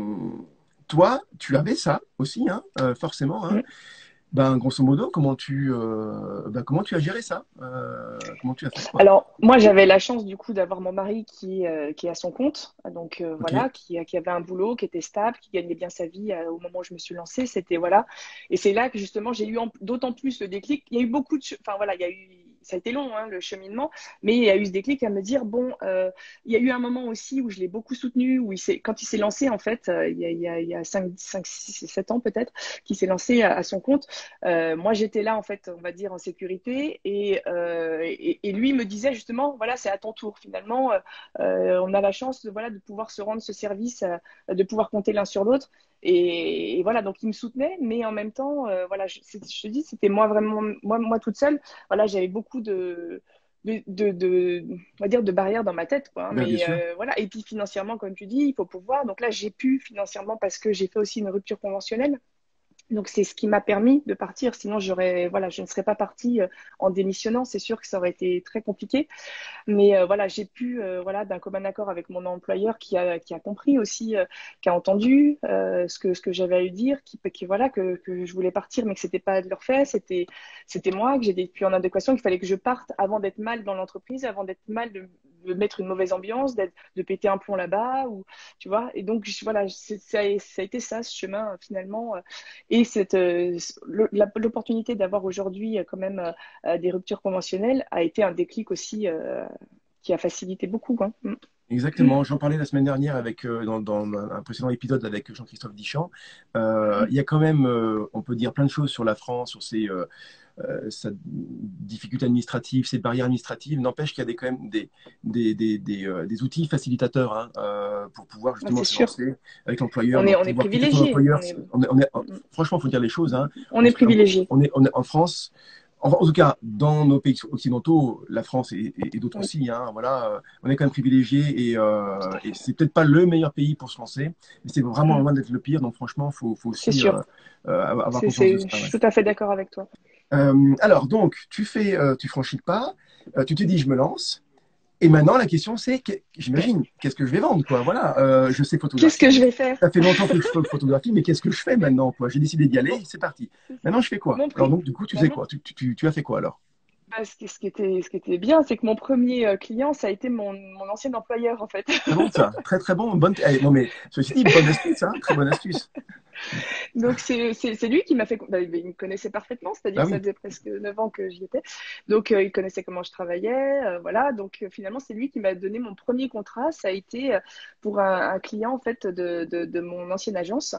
toi, tu avais ça aussi, hein, euh, forcément, hein. mm. Ben, grosso modo, comment tu, euh, ben, comment tu as géré ça? Euh, comment tu as fait, quoi? Alors, moi, j'avais la chance du coup d'avoir mon mari qui, euh, qui est à son compte, donc euh, Ok. voilà, qui, qui avait un boulot, qui était stable, qui gagnait bien sa vie euh, au moment où je me suis lancée. C'était voilà, et c'est là que justement j'ai eu en- d'autant plus le déclic. Il y a eu beaucoup de, che- enfin voilà, il y a eu, ça a été long hein, le cheminement, mais il y a eu ce déclic à me dire bon, euh, il y a eu un moment aussi où je l'ai beaucoup soutenu, où il s'est, quand il s'est lancé en fait, euh, il y a, il y a, il y a cinq, cinq, six, sept ans peut-être, qu'il s'est lancé à, à son compte. Euh, moi, j'étais là, en fait, on va dire, en sécurité. Et, euh, et, et lui me disait justement, voilà, c'est à ton tour. Finalement, euh, euh, on a la chance de, voilà, de pouvoir se rendre ce service, euh, de pouvoir compter l'un sur l'autre. Et, et voilà, donc il me soutenait, mais en même temps, euh, voilà, je, je te dis, c'était moi vraiment, moi, moi toute seule. Voilà, j'avais beaucoup de, de, de, de, on va dire, de barrières dans ma tête, quoi. Ben, bien Mais sûr. euh, voilà, et puis financièrement, comme tu dis, il faut pouvoir. Donc là, j'ai pu financièrement parce que j'ai fait aussi une rupture conventionnelle. Donc c'est ce qui m'a permis de partir. Sinon, j'aurais, voilà, je ne serais pas partie euh, en démissionnant. C'est sûr que ça aurait été très compliqué. Mais euh, voilà, j'ai pu, euh, voilà, d'un commun accord avec mon employeur qui a, qui a compris aussi, euh, qui a entendu euh, ce que, ce que j'avais à lui dire, qui, qui voilà, que, que je voulais partir, mais que c'était pas de leur fait, c'était, c'était moi, que j'étais plus en adéquation, qu'il fallait que je parte avant d'être mal dans l'entreprise, avant d'être mal, de, de mettre une mauvaise ambiance, d'être, de péter un plomb là-bas, ou tu vois. Et donc je- voilà, c'est- ça, a ça a été ça, ce chemin finalement, euh, et cette, euh, le- la- l'opportunité d'avoir aujourd'hui euh, quand même euh, des ruptures conventionnelles a été un déclic aussi. Euh, qui a facilité beaucoup, hein. Mm. Exactement. J'en parlais la semaine dernière avec, euh, dans, dans un précédent épisode avec Jean-Christophe Dichamp. Euh, Mm. il y a quand même, euh, on peut dire plein de choses sur la France, sur ses, euh, euh, sa difficulté administrative, ses barrières administratives. N'empêche qu'il y a des, quand même des, des, des, des, euh, des outils facilitateurs hein, euh, pour pouvoir Ah, justement c'est se sûr. lancer avec l'employeur, On est, donc on est pouvoir quitter son privilégié. employeur. On est, On est, on est- mm. franchement, il faut dire les choses. Hein. On On, est privilégié. on est, on est en France. En, en tout cas, dans nos pays occidentaux, la France et, et- et d'autres Oui, aussi, hein, voilà, euh, on est quand même privilégié et, tout euh, à et fait. c'est peut-être pas le meilleur pays pour se lancer, mais c'est vraiment Mm. loin d'être le pire. Donc franchement, faut, faut C'est aussi euh, sûr. euh, avoir C'est, conscience de c'est, je ça. Ouais. suis tout à fait d'accord avec toi. Euh, alors donc, tu fais, euh, tu franchis le pas, euh, tu te dis je me lance. Et maintenant la question c'est, que- j'imagine, qu'est-ce que je vais vendre quoi? Voilà, euh, je sais Qu'est-ce que je photographier. vais faire? Ça fait longtemps que je pho- photographie, mais qu'est-ce que je fais maintenant quoi? J'ai décidé d'y Bon, aller, c'est parti. c'est ça. Maintenant je fais quoi? Mon Alors prix. donc du coup tu Bah, sais mon- quoi? Tu, tu, tu- tu as fait quoi alors? bah, ce qui, ce qui était, ce qui était bien, c'est que mon premier euh, client, ça a été mon, mon ancien employeur, en fait. Très bon ça, très très bon, bonne. Eh, non mais ceci dit, bonne astuce, hein, très bonne astuce. Donc, c'est c'est- c'est lui qui m'a fait. Bah, il me connaissait parfaitement, c'est-à-dire Bah que ça oui, faisait presque neuf ans que j'y étais. Donc, euh, il connaissait comment je travaillais. Euh, voilà. Donc, euh, finalement, c'est lui qui m'a donné mon premier contrat. Ça a été euh, pour un, un client, en fait, de, de, de mon ancienne agence.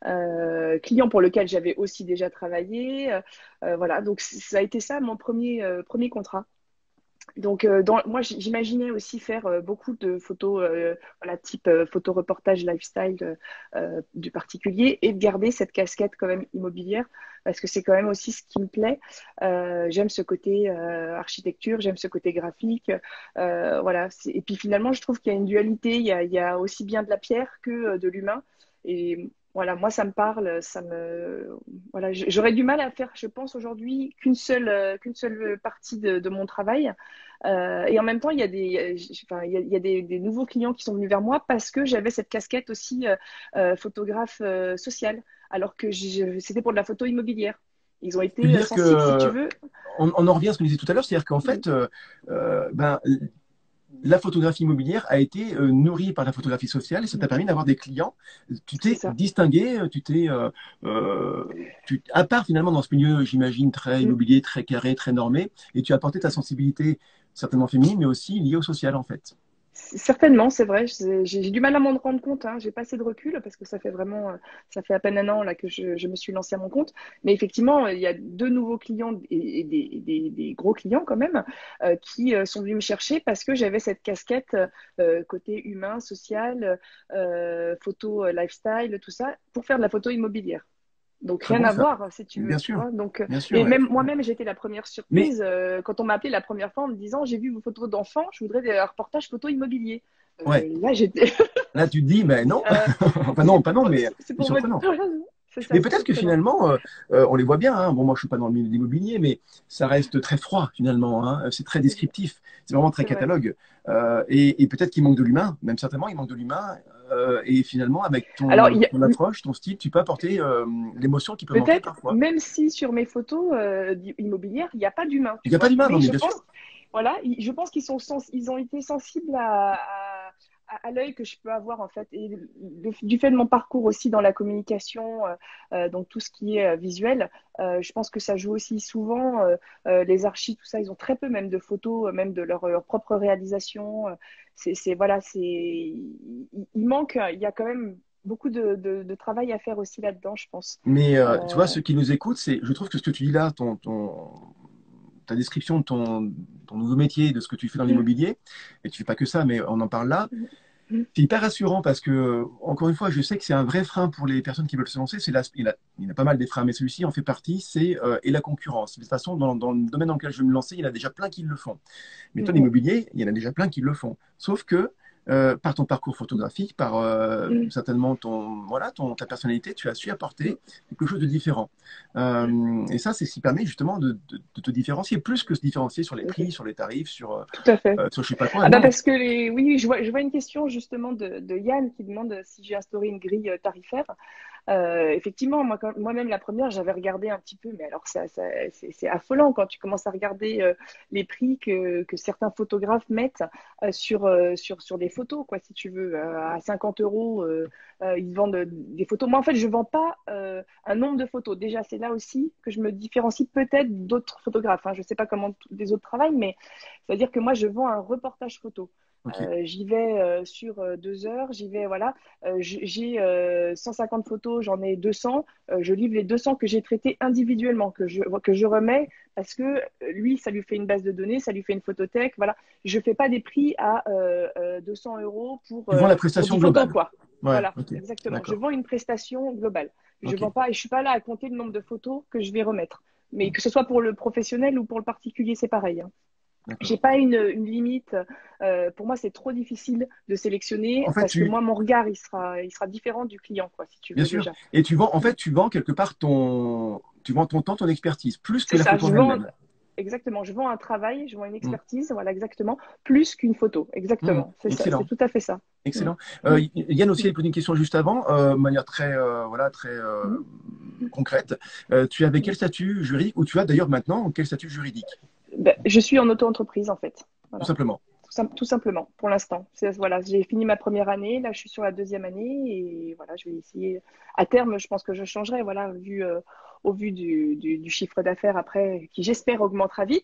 Euh, client pour lequel j'avais aussi déjà travaillé. Euh, euh, voilà. Donc, c- ça a été ça, mon premier, euh, premier contrat. Donc, euh, dans, moi, j- j'imaginais aussi faire euh, beaucoup de photos, euh, voilà, type euh, photo reportage lifestyle euh, euh, du particulier et de garder cette casquette quand même immobilière parce que c'est quand même aussi ce qui me plaît. Euh, j'aime ce côté euh, architecture, j'aime ce côté graphique. Euh, voilà. C'est- Et puis finalement, je trouve qu'il y a une dualité. Il y a, il y a aussi bien de la pierre que euh, de l'humain. Et voilà, moi, ça me parle, ça me, voilà, j- j'aurais du mal à faire, je pense aujourd'hui, qu'une seule, euh, qu'une seule partie de, de mon travail. Euh, et en même temps, il y a des, enfin, il y a, il y a des, des nouveaux clients qui sont venus vers moi parce que j'avais cette casquette aussi euh, euh, photographe euh, social, alors que je- c'était pour de la photo immobilière. Ils ont Je veux été euh, dire sensibles, si tu que veux. on, on en revient à ce que je disais tout à l'heure, c'est-à-dire qu'en Mm. fait, euh, euh, ben, la photographie immobilière a été euh, nourrie par la photographie sociale et ça t'a Mm. permis d'avoir des clients. Tu C'est t'es ça. distingué, tu t'es, euh, euh, tu, à part finalement dans ce milieu, j'imagine, très Mm. immobilier, très carré, très normé, et tu as apporté ta sensibilité certainement féminine, mais aussi liée au social en fait. Certainement, c'est vrai. J'ai j'ai du mal à m'en rendre compte. Hein. J'ai pas assez de recul parce que ça fait vraiment, euh, ça fait à peine un an là que je, je me suis lancée à mon compte. Mais effectivement, il y a deux nouveaux clients et, et des, des- des gros clients quand même euh, qui euh, sont venus me chercher parce que j'avais cette casquette euh, côté humain, social, euh, photo, euh, lifestyle, tout ça, pour faire de la photo immobilière. Donc Très rien bon à ça. voir, si tu veux, Bien tu sûr, vois. Donc, euh, bien sûr. et Ouais. même moi-même, j'étais la première Mais surprise euh, quand on m'a appelé la première fois en me disant, j'ai vu vos photos d'enfants, je voudrais des reportages photo immobilier. ouais, Euh, là, j'étais, là tu te dis, mais non, euh, enfin c'est non, pas non, pour, mais c'est c'est pour votre, surprenant. c'est ça, Mais c'est peut-être que surprenant. finalement, euh, euh, on les voit bien, hein. Bon, moi, je suis pas dans le milieu de l'immobilier, mais ça reste très froid finalement, hein. C'est très C'est descriptif. C'est vraiment très c'est vrai. catalogue. Euh, et et peut-être qu'il manque de l'humain, même certainement, il manque de l'humain. Euh, et finalement, avec Alors, ton, il y a- ton approche, ton style, tu peux apporter euh, l'émotion qui peut manquer peut-être, parfois. même si sur mes photos euh, d'i- immobilières, il n'y a pas d'humain, Il tu n'y a pas vois. d'humain, non, Mais mais je bien pense, sûr. voilà, ils- je pense qu'ils sont sens- ils ont été sensibles à, à, à- à l'œil que je peux avoir en fait. Et le- du fait de mon parcours aussi dans la communication, euh, euh, donc tout ce qui est euh, visuel, euh, je pense que ça joue aussi souvent. Euh, euh, les archis, tout ça, ils ont très peu même de photos, euh, même de leur, leur propre réalisation. Euh, C'est, c'est voilà, c'est, il, il manque, il y a quand même beaucoup de, de, de travail à faire aussi là-dedans, je pense. Mais euh, tu vois, Euh, ceux qui nous écoutent, c'est, je trouve que ce que tu dis là, ton, ton, ta description de ton, ton nouveau métier, de ce que tu fais dans mm, l'immobilier, et tu fais pas que ça, mais on en parle là. mm, mm, C'est hyper rassurant parce que, encore une fois, je sais que c'est un vrai frein pour les personnes qui veulent se lancer. C'est la- il, a, il y en a pas mal des freins, mais celui-ci en fait partie, c'est euh, et la concurrence. De toute façon, dans, dans le domaine dans lequel je vais me lancer, il y en a déjà plein qui le font. Mais mm, toi, mm, l'immobilier, il y en a déjà plein qui le font. Sauf que euh, par ton parcours photographique, par euh, mm, certainement ton, voilà, ton, ta personnalité, tu as su mm, apporter quelque chose de différent. Euh, et ça, c'est ce qui permet justement de, de- de te différencier, plus que se différencier sur les tout à prix, fait. sur les tarifs, sur, euh, Tout à fait. euh, sur je sais pas quoi. Ah bah Non, parce que les... oui, oui, je vois, je vois une question justement de, de Yann qui demande si j'ai instauré une grille euh, tarifaire. Euh, effectivement, moi, quand- moi-même, la première, j'avais regardé un petit peu, mais alors ça, ça- c'est c'est affolant quand tu commences à regarder euh, les prix que, que certains photographes mettent euh, sur, euh, sur, sur des photos, quoi, si tu veux. Euh, à cinquante euros, euh, euh, ils vendent des photos. Moi, en fait, je vends pas euh, un nombre de photos. Déjà, c'est là aussi que je me différencie peut-être d'autres photographes. Hein. Je sais pas comment t- les autres travaillent, mais c'est-à-dire que moi, je vends un reportage photo. ok. Euh, j'y vais euh, sur euh, deux heures, j'y vais, voilà. Euh, j'ai euh, cent cinquante photos, j'en ai deux cents. Euh, je livre les deux cents que j'ai traitées individuellement, que je, que je remets parce que euh, lui, ça lui fait une base de données, ça lui fait une photothèque. Voilà. Je ne fais pas des prix à euh, euh, deux cents euros pour, Tu vends euh, la pour prestation dix photos, globale. quoi. Ouais, Voilà, ok, exactement. Je d'accord. vends une prestation globale. Je Ok, vends pas, et je suis pas là à compter le nombre de photos que je vais remettre. Mais que ce soit pour le professionnel ou pour le particulier, c'est pareil. Hein. J'ai d'accord. pas une, une limite. Euh, pour moi, c'est trop difficile de sélectionner En fait, parce que tu, moi, mon regard, il sera, il sera différent du client, quoi, si tu bien veux sûr, déjà. et tu vends, en Mm. fait, tu vends quelque part ton, tu vends ton temps, ton expertise, plus que C'est la ça. photo Je en vends elle-même. exactement. Je vends un travail, je vends une Hmm, expertise, voilà, exactement, plus qu'une photo. hmm, Exactement. C'est ça. C'est excellent, tout à fait ça. Mm. excellent. Euh, Mm. Yann aussi Mm. a posé une question juste avant, euh, de manière très, euh, voilà, très euh, Mm. concrète. Euh, tu avais quel Mm. statut juridique, ou tu as d'ailleurs maintenant quel statut juridique, Ben, je suis en auto-entreprise en fait. tout Voilà. simplement. Tout, sim- tout simplement, pour l'instant. C'est- Voilà, j'ai fini ma première année, là je suis sur la deuxième année et voilà, je vais essayer. À terme, je pense que je changerai, voilà, vu, euh, au vu du, du, du chiffre d'affaires après, qui j'espère augmentera vite,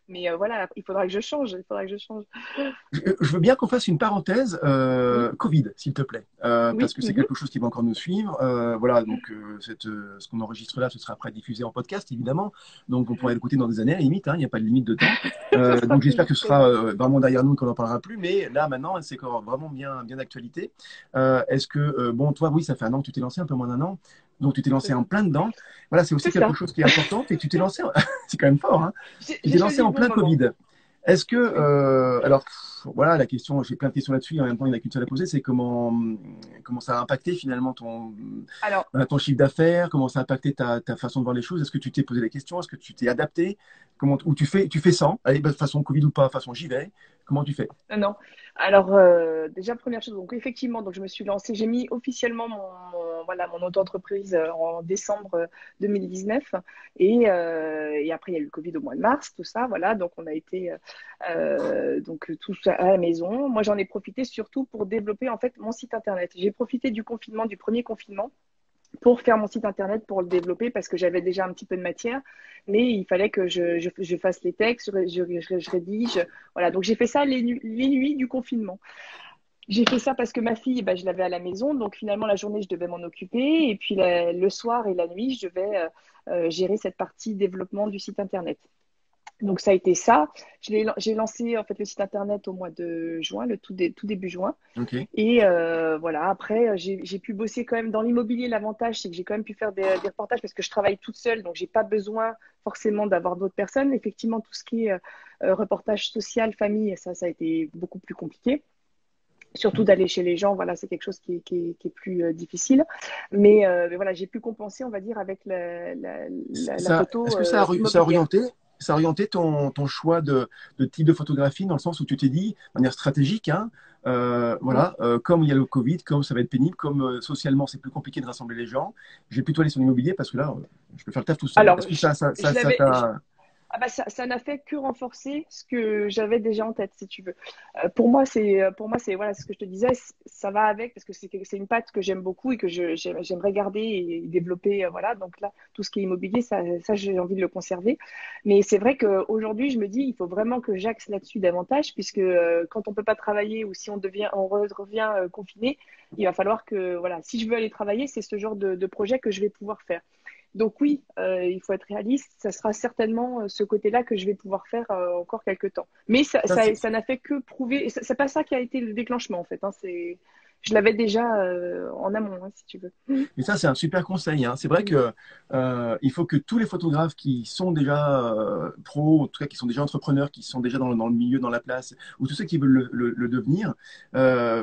Mais euh, voilà, il faudra que je change. Il faudra que je change. Je, je veux bien qu'on fasse une parenthèse euh, Oui, Covid, s'il te plaît, euh, parce oui, que c'est mhm, quelque chose qui va encore nous suivre. Euh, voilà, donc euh, cette, euh, ce qu'on enregistre là, ce sera après diffusé en podcast, évidemment. Donc on pourra l'écouter dans des années, à la limite, hein, il n'y a pas de limite de temps. ce Euh, sera donc j'espère toujours que ce très sera bien. euh, vraiment derrière nous et qu'on n'en parlera plus. Mais là, maintenant, c'est encore vraiment bien, bien d'actualité. Euh, Est-ce que, euh, bon, toi, oui, ça fait un an que tu t'es lancé, un peu moins d'un an. Donc tu t'es C'est lancé en ça. plein dedans. Voilà, c'est aussi C'est quelque ça. chose qui est important. Et tu t'es lancé, en- c'est quand même fort, hein. J'ai Tu j'ai t'es lancé choisi le en bon plein moment. Covid. Est-ce que, Oui. euh, alors, pff, voilà, la question, j'ai plein de questions là-dessus, en même temps, il n'y en a qu'une seule à poser, c'est comment, comment ça a impacté finalement ton, Alors, euh, ton chiffre d'affaires, comment ça a impacté ta, ta façon de voir les choses, est-ce que tu t'es posé des questions, est-ce que tu t'es adapté, comment, ou tu fais, tu fais sans, allez, bah, façon Covid ou pas, façon j'y vais, comment tu fais? non, non. Alors, euh, déjà, première chose, donc effectivement, donc je me suis lancée, j'ai mis officiellement mon, mon- voilà, mon auto-entreprise euh, en décembre euh, deux mille dix-neuf. Et, euh, et après, il y a eu le Covid au mois de mars, tout ça, voilà. Donc, on a été euh, euh, donc, tous à la maison. Moi, j'en ai profité surtout pour développer, en fait, mon site internet. J'ai profité du confinement, du premier confinement, pour faire mon site internet, pour le développer, parce que j'avais déjà un petit peu de matière, mais il fallait que je, je, je fasse les textes, je, je, je rédige. Voilà, donc j'ai fait ça les, nu- les nuits du confinement. J'ai fait ça parce que ma fille, bah, je l'avais à la maison, donc finalement la journée, je devais m'en occuper, et puis la- le soir et la nuit, je devais euh, euh, gérer cette partie développement du site internet. Donc ça a été ça. Je l'ai- J'ai lancé en fait le site internet au mois de juin, le tout, dé- tout début juin. Ok. Et euh, voilà, après, euh, j'ai j'ai pu bosser quand même dans l'immobilier. L'avantage, c'est que j'ai quand même pu faire des, des reportages parce que je travaille toute seule, donc j'ai pas besoin forcément d'avoir d'autres personnes. Effectivement, tout ce qui est euh, euh, reportage social, famille, ça, ça a été beaucoup plus compliqué. Surtout d'aller chez les gens, voilà, c'est quelque chose qui est, qui est, qui est plus euh, difficile. Mais, euh, mais voilà, j'ai pu compenser, on va dire, avec la, la, la, la Ça, est-ce photo que ça a, euh, ori- ça a immobilière. orienté, ça a orienté ton, ton choix de, de type de photographie dans le sens où tu t'es dit, de manière stratégique, hein, euh, Mm. voilà, euh, comme il y a le Covid, comme ça va être pénible, comme euh, socialement c'est plus compliqué de rassembler les gens, j'ai plutôt aller sur l'immobilier parce que là, euh, je peux faire le taf tout seul. Alors, Est-ce que je, ça, ça, ça, je ça l'avais, t'a... ah bah ça, ça n'a fait que renforcer ce que j'avais déjà en tête, si tu veux. Euh, pour moi, c'est, euh, pour moi, c'est voilà, ce que je te disais, c- ça va avec parce que c'est que- c'est une patte que j'aime beaucoup et que je, j'aime- j'aimerais garder et développer. euh, Voilà, donc là, tout ce qui est immobilier, ça, ça j'ai envie de le conserver. Mais c'est vrai qu'aujourd'hui, je me dis, il faut vraiment que j'axe là-dessus davantage puisque euh, quand on peut pas travailler ou si on devient, on re- revient euh, confiné, il va falloir que voilà, si je veux aller travailler, c'est ce genre de, de projet que je vais pouvoir faire. Donc oui, euh, il faut être réaliste. Ça sera certainement euh, ce côté-là que je vais pouvoir faire euh, encore quelques temps. Mais ça, ça, ça, c'est- ça n'a fait que prouver. Et ça- c'est pas ça qui a été le déclenchement en fait, hein. C'est, je l'avais déjà euh, en amont, hein, si tu veux. Mais ça, c'est un super conseil, hein. C'est vrai que euh, il faut que tous les photographes qui sont déjà euh, pros, en tout cas qui sont déjà entrepreneurs, qui sont déjà dans, le dans le milieu, dans la place, ou tous ceux qui veulent le, le- le devenir, euh,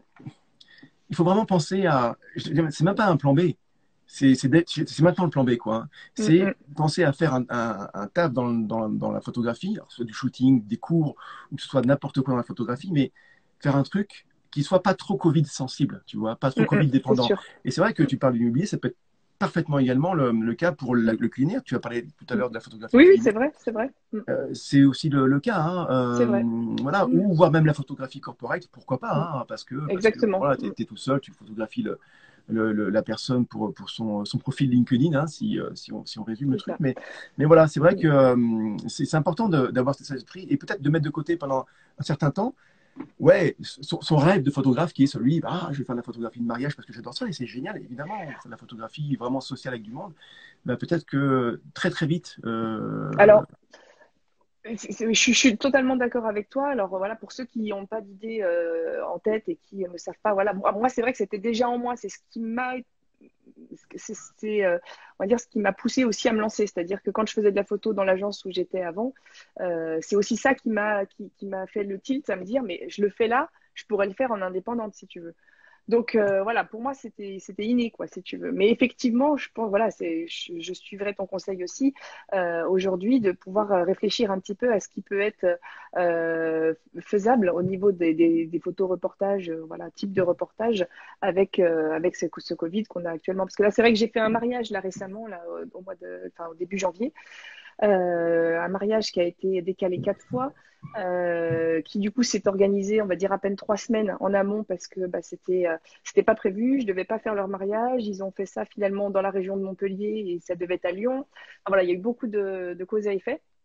il faut vraiment penser à. je- C'est même pas un plan B. C'est c'est d'être- c'est maintenant le plan B, quoi, hein. Mm, C'est mm. penser à faire un, un, un taf dans, dans, dans la photographie, alors, que ce soit du shooting, des cours, ou que ce soit n'importe quoi dans la photographie, mais faire un truc qui soit pas trop Covid sensible, tu vois, pas trop Mm, mm, Covid c'est dépendant. sûr. Et c'est vrai que Mm, tu parles de l'immobilier, ça peut être parfaitement également le, le cas pour le, le culinaire. Tu as parlé tout à mm. l'heure de la photographie Oui, oui, culinaire. c'est vrai, c'est vrai. Mm, Euh, c'est aussi le, le cas, hein. c'est Euh, vrai. voilà, Mm, ou voire même la photographie corporate, pourquoi pas, mm. hein, parce que parce que Exactement. voilà, t'es, Mm, t'es tout seul, tu photographies le, le- le- la personne pour pour son, son profil LinkedIn, hein, si, euh, si on, si on résume le c'est truc. ça. Mais mais voilà, c'est vrai Mm. que euh, c'est c'est important de- d'avoir cet esprit et peut-être de mettre de côté pendant un certain temps, ouais, son, son rêve de photographe qui est celui, ah, je vais faire de la photographie de mariage parce que j'adore ça et c'est génial, évidemment, faire de la photographie vraiment sociale avec du monde. Ben, peut-être que très très vite. euh, Alors, c'est- c'est- je, suis je suis totalement d'accord avec toi. Alors voilà, pour ceux qui n'ont pas d'idée euh, en tête et qui ne savent pas, voilà, moi, moi, c'est vrai que c'était déjà en moi. C'est ce qui m'a c'est, c'est, euh, on va dire, ce qui m'a poussé aussi à me lancer. C'est-à-dire que quand je faisais de la photo dans l'agence où j'étais avant, euh, c'est aussi ça qui m'a qui, qui m'a fait le tilt à me dire, mais je le fais là, je pourrais le faire en indépendante si tu veux. Donc euh, voilà, pour moi c'était c'était inné quoi, si tu veux. Mais effectivement, je pense voilà, c'est je, je suivrai ton conseil aussi euh, aujourd'hui de pouvoir euh, réfléchir un petit peu à ce qui peut être euh, faisable au niveau des, des, des photos reportages, euh, voilà, type de reportage avec euh, avec ce, ce Covid qu'on a actuellement. Parce que là, c'est vrai que j'ai fait un mariage là récemment là au mois de, enfin au début janvier euh, un mariage qui a été décalé quatre fois, euh, qui du coup s'est organisé, on va dire à peine trois semaines en amont parce que bah, c'était euh, c'était pas prévu, je devais pas faire leur mariage, ils ont fait ça finalement dans la région de Montpellier et ça devait être à Lyon. Enfin, voilà, il y a eu beaucoup de, de causes à effet.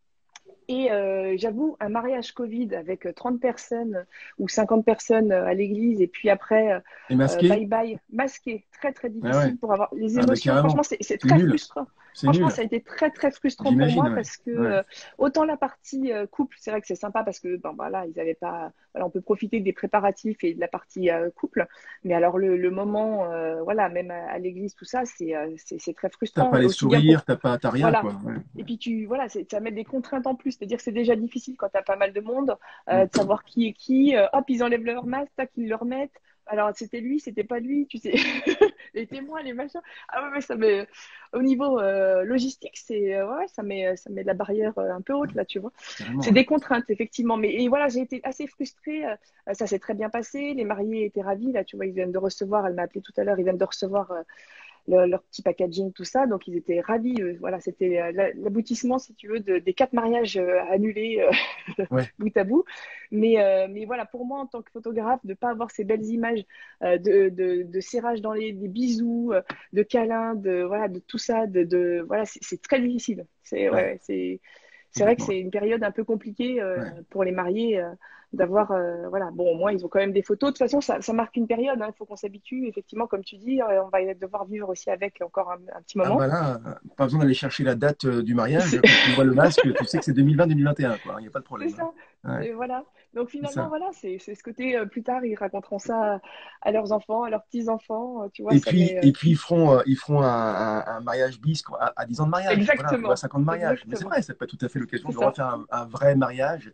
Et euh, j'avoue, un mariage Covid avec trente personnes ou cinquante personnes à l'église et puis après, Et euh, masqué? bye bye, masqué, très très Ah ouais. difficile pour avoir les Ah bah émotions. Franchement, carrément. c'est c'est C'est très nul. frustrant. C'est Franchement, nul. ça a été très très frustrant pour J'imagine, moi ouais. parce que Ouais. euh, autant la partie euh, couple, c'est vrai que c'est sympa parce que ben voilà, ils avaient pas, voilà, on peut profiter des préparatifs et de la partie euh, couple, mais alors le, le moment, euh, voilà, même à, à l'église, tout ça, c'est euh, c'est c'est très T'as frustrant pas les aussi bien sourires, pour t'as pas, t'as rien, voilà. quoi. Ouais. Et puis tu voilà, c'est- ça met des contraintes en plus. C'est-à-dire que c'est déjà difficile quand tu as pas mal de monde, euh, de Mm. savoir qui est qui. Euh, hop, ils enlèvent leur masque, tac, ils le remettent. Alors c'était lui, c'était pas lui, tu sais. Les témoins, les machins. Ah ouais, mais ça met au niveau euh, logistique, c'est euh, ouais, ça met ça met la barrière euh, un peu haute là, tu vois. Carrément, C'est ouais. des contraintes effectivement. Mais et voilà, j'ai été assez frustrée. Euh, ça s'est très bien passé. Les mariés étaient ravis là, tu vois. Ils viennent de recevoir. Elle m'a appelé tout à l'heure. Ils viennent de recevoir. Euh, le- leur petit packaging, tout ça. Donc, ils étaient ravis. Euh, voilà, c'était euh, la- l'aboutissement, si tu veux, de- des quatre mariages euh, annulés euh, Ouais. bout à bout. Mais, euh, mais voilà, pour moi, en tant que photographe, de ne pas avoir ces belles images euh, de, de, de serrage dans les des bisous, euh, de câlins, de, voilà, de tout ça, de, de, voilà, c'est c'est très difficile. C'est Ouais. ouais, c'est c'est vrai que Complètement. c'est une période un peu compliquée euh, Ouais. pour les mariés euh, d'avoir euh, voilà bon au moins ils ont quand même des photos de toute façon ça, ça marque une période il hein, faut qu'on s'habitue effectivement comme tu dis euh, on va devoir vivre aussi avec encore un, un petit Ah bah moment. là, euh, pas besoin d'aller chercher la date euh, du mariage. C'est Quand tu vois le masque, tu sais que c'est deux mille vingt deux mille vingt et un, quoi. Il n'y a pas de c'est problème, hein. ça. Ouais, Et voilà. Donc c'est finalement, ça. voilà, c'est c'est ce côté euh, plus tard, ils raconteront ça à, à leurs enfants, à leurs petits-enfants. euh, Tu vois, Et ça puis, met. euh, et puis ils feront, euh, ils feront un, un- un mariage bis quoi, à, à dix ans de mariage, voilà, ou à Exactement. cinq ans de mariage. Mais c'est Exactement. vrai, ça peut être tout à fait l'occasion C'est de ça. refaire un, un vrai mariage